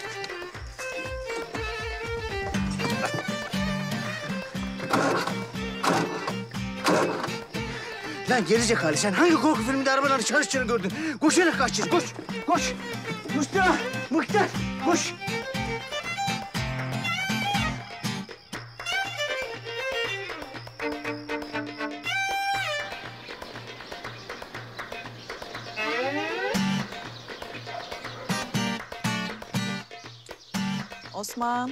Speaker 3: Lan gerizekalı sen hangi korku filminde arabaları çalışır gördün? Koşarak kaçır koş. Mustafa, Muhtar koş.
Speaker 14: Osman.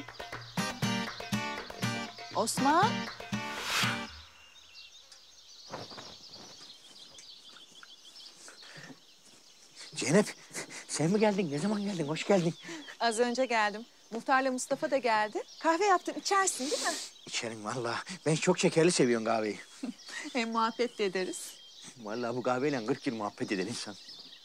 Speaker 14: Osman.
Speaker 3: Zeynep sen mi geldin? Ne zaman geldin? Hoş geldin.
Speaker 14: Az önce geldim. Muhtarla Mustafa da geldi. Kahve yaptım. İçersin değil mi?
Speaker 3: İçerim vallahi. Ben çok şekerli seviyorum kahveyi.
Speaker 14: Hem muhabbet de ederiz.
Speaker 3: Vallahi bu kahveyle 40 yıl muhabbet eden insan.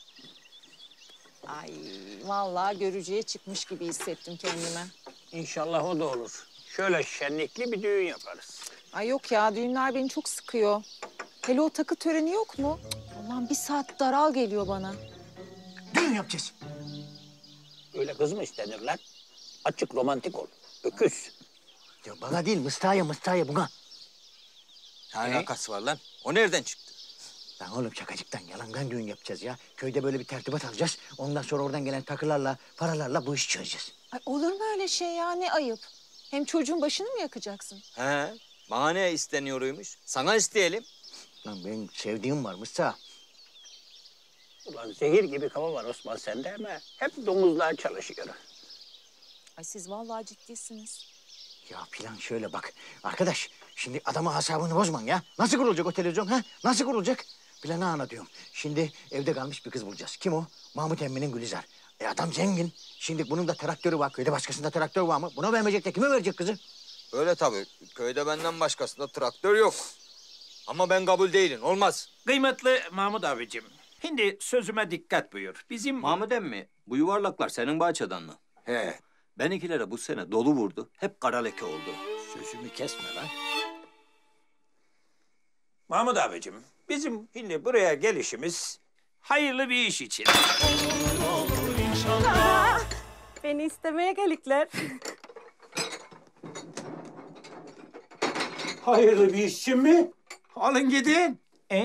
Speaker 14: Ay vallahi görücüye çıkmış gibi hissettim kendimi.
Speaker 1: İnşallah o da olur. Şöyle şenlikli bir düğün yaparız.
Speaker 14: Ay yok ya düğünler beni çok sıkıyor. Hele o takı töreni yok mu? Aman bir saat daral geliyor bana.
Speaker 3: Düğün yapacağız.
Speaker 1: Öyle kız mı istenir lan? Açık romantik ol. Öküz.
Speaker 3: Ya bana değil Mıstık'a buna.
Speaker 6: Ne alakası var lan? O nereden çıktı?
Speaker 3: Lan oğlum şakacıktan yalandan düğün yapacağız ya. Köyde böyle bir tertibat alacağız. Ondan sonra oradan gelen takılarla, paralarla bu işi çözeceğiz.
Speaker 14: Ay olur mu öyle şey ya? Ne ayıp. Hem çocuğun başını mı yakacaksın?
Speaker 6: He, bana ne isteniyoruymuş? Sana isteyelim.
Speaker 3: Lan benim sevdiğim var Mıstık'a.
Speaker 1: Ulan zehir gibi kafa var Osman sende ama hep domuzlar çalışıyor.
Speaker 14: Ay siz vallahi ciddisiniz.
Speaker 3: Ya plan şöyle bak. Arkadaş şimdi adamın asabını bozman ya. Nasıl kurulacak o televizyon ha? Nasıl kurulacak? Planı anlatıyorum. Şimdi evde kalmış bir kız bulacağız. Kim o? Mahmut emminin Gülizar. Adam zengin. Şimdi bunun da traktörü var. Köyde başkasında traktör var mı? Buna vermeyecek de kime verecek kızı?
Speaker 6: Öyle tabii. Köyde benden başkasında traktör yok. Ama ben kabul değilim. Olmaz.
Speaker 1: Kıymetli Mahmut abicim. Şimdi sözüme dikkat buyur. Bizim...
Speaker 6: Mahmut emmi, bu yuvarlaklar senin bahçeden mi?
Speaker 1: He.
Speaker 6: Benimkilere bu sene dolu vurdu. Hep kara leke oldu.
Speaker 1: Sözümü kesme lan. Mahmut abicim, bizim şimdi buraya gelişimiz hayırlı bir iş için.
Speaker 11: Beni istemeye gelikler.
Speaker 1: Hayırlı bir iş için mi? Alın gidin.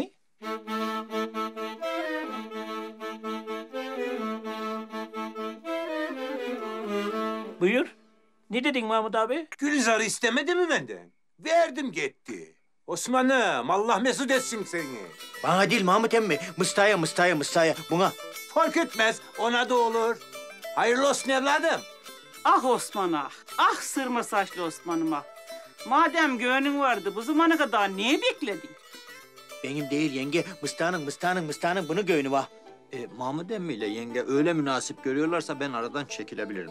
Speaker 1: Buyur. Ne dedin Mahmut abi?
Speaker 13: Gülizar'ı istemedi mi benden? Verdim gitti. Osman'ım Allah mesut etsin seni.
Speaker 3: Bana değil Mahmut emmi. Mıstık'a buna.
Speaker 13: Fark etmez ona da olur. Hayırlı olsun evladım.
Speaker 18: Ah Osman ah. Ah sırma saçlı Osman'ım ah. Madem gönlün vardı bu zamana kadar niye bekledin?
Speaker 3: Benim değil yenge. Mıstık'ın bunu göğünü var.
Speaker 6: Mahmut emmiyle yenge öyle münasip görüyorlarsa ben aradan çekilebilirim.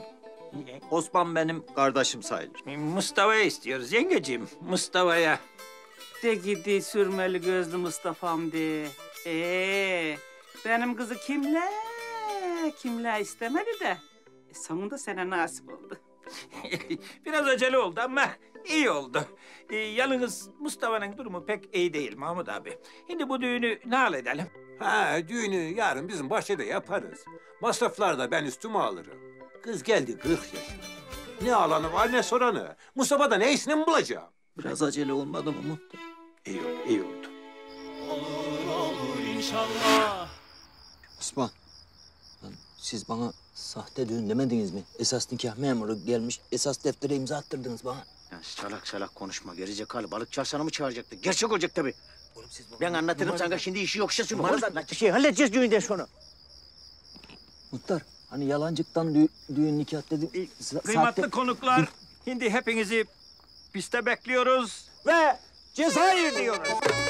Speaker 6: Osman benim kardeşim sayılır.
Speaker 1: Mustafa'ya istiyoruz yengeciğim. Mustafa'ya.
Speaker 18: De gidi sürmeli gözlü Mustafa'm de. Benim kızı kimler istemedi de. Sonunda sana nasip oldu.
Speaker 1: Biraz acele oldu ama iyi oldu. Yalnız Mustafa'nın durumu pek iyi değil Mahmut abi. Şimdi bu düğünü ne halledelim?
Speaker 10: Ha, düğünü yarın bizim bahçede yaparız. Masraflar da ben üstüme alırım. Kız geldi 40 yaşına. Ne alanı var ne soranı. Mustafa da ne iyisini mi bulacağım?
Speaker 6: Biraz acele olmadı mı Muhtar?
Speaker 1: İyi oldu, iyi oldu.
Speaker 5: Olur inşallah.
Speaker 6: Osman, lan siz bana sahte düğün demediniz mi? Esas nikah memuru gelmiş, esas deftere imza attırdınız bana.
Speaker 3: Ya salak salak konuşma gerizekalı. Balık çarşana mı çağıracaktı? Gerçek olacak tabii. Ben anlatırım sana şimdi işi yoksa şimdi. Halledeceğiz düğünden sonra.
Speaker 6: Muhtar, hani yalancıktan düğün nikah dedim.
Speaker 1: Kıymetli konuklar, şimdi hepinizi piste bekliyoruz ve Cezayir diyoruz.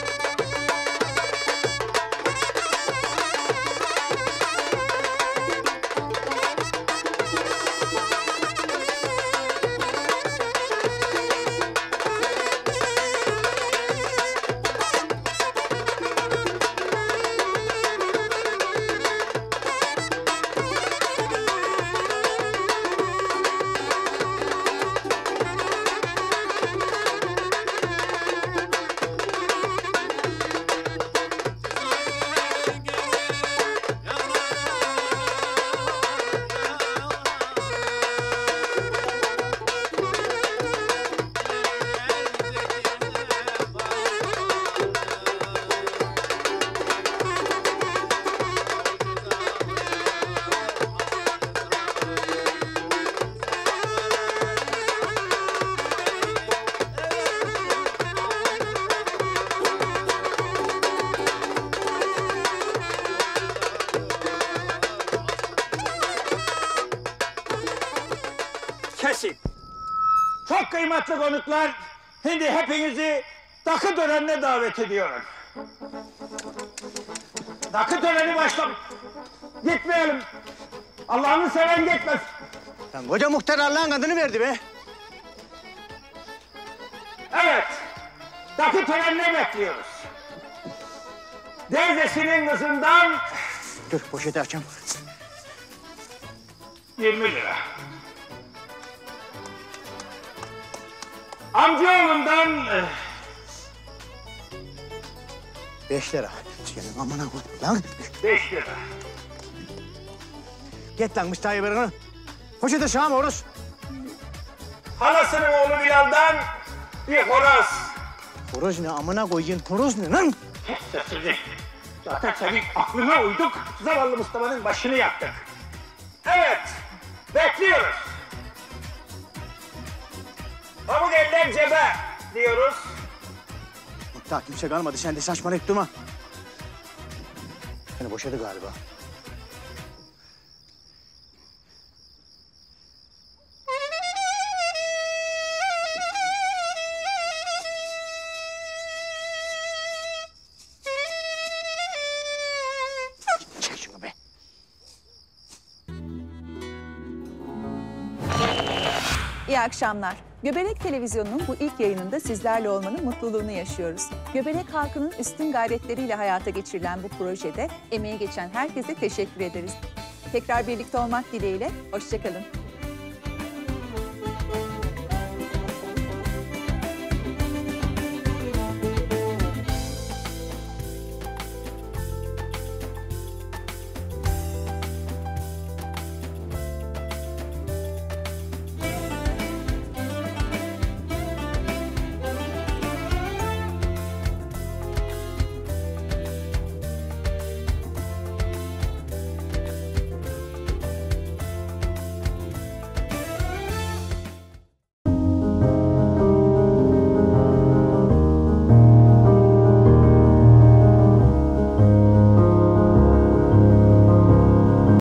Speaker 1: Kesin. Çok kıymetli konuklar, şimdi hepinizi takı törenine davet ediyorum. Takı töreni başladı. Gitmeyelim. Allah'ını seven gitmez.
Speaker 3: Lan koca muhtar Allah'ın adını verdi be.
Speaker 1: Evet, takı törenine bekliyoruz. Teyzesinin kızından...
Speaker 3: Dur poşeti açayım.
Speaker 1: 20 lira. Amcaoğlundan...
Speaker 3: 5 lira. Senin amına koy. Lan
Speaker 1: 5 lira.
Speaker 3: git lan Mustafa'yı ver. Poşeti sağ mı Oruz?
Speaker 1: Halasının oğlu Bilal'dan bir horoz.
Speaker 3: Horoz ne amına koyayım? Horoz ne lan?
Speaker 1: Sesini. Zaten senin aklına uyduk. Zavallı Mustafa'nın başını yaktık. Evet, bekliyoruz. Pamuk elden cebe diyoruz.
Speaker 3: Daha kimse kalmadı. Sen de saçmalayıp durma. Beni boşadı galiba. Çek şunu be.
Speaker 14: İyi akşamlar. Göbelek Televizyonu'nun bu ilk yayınında sizlerle olmanın mutluluğunu yaşıyoruz. Göbelek halkının üstün gayretleriyle hayata geçirilen bu projede emeği geçen herkese teşekkür ederiz. Tekrar birlikte olmak dileğiyle, hoşça kalın.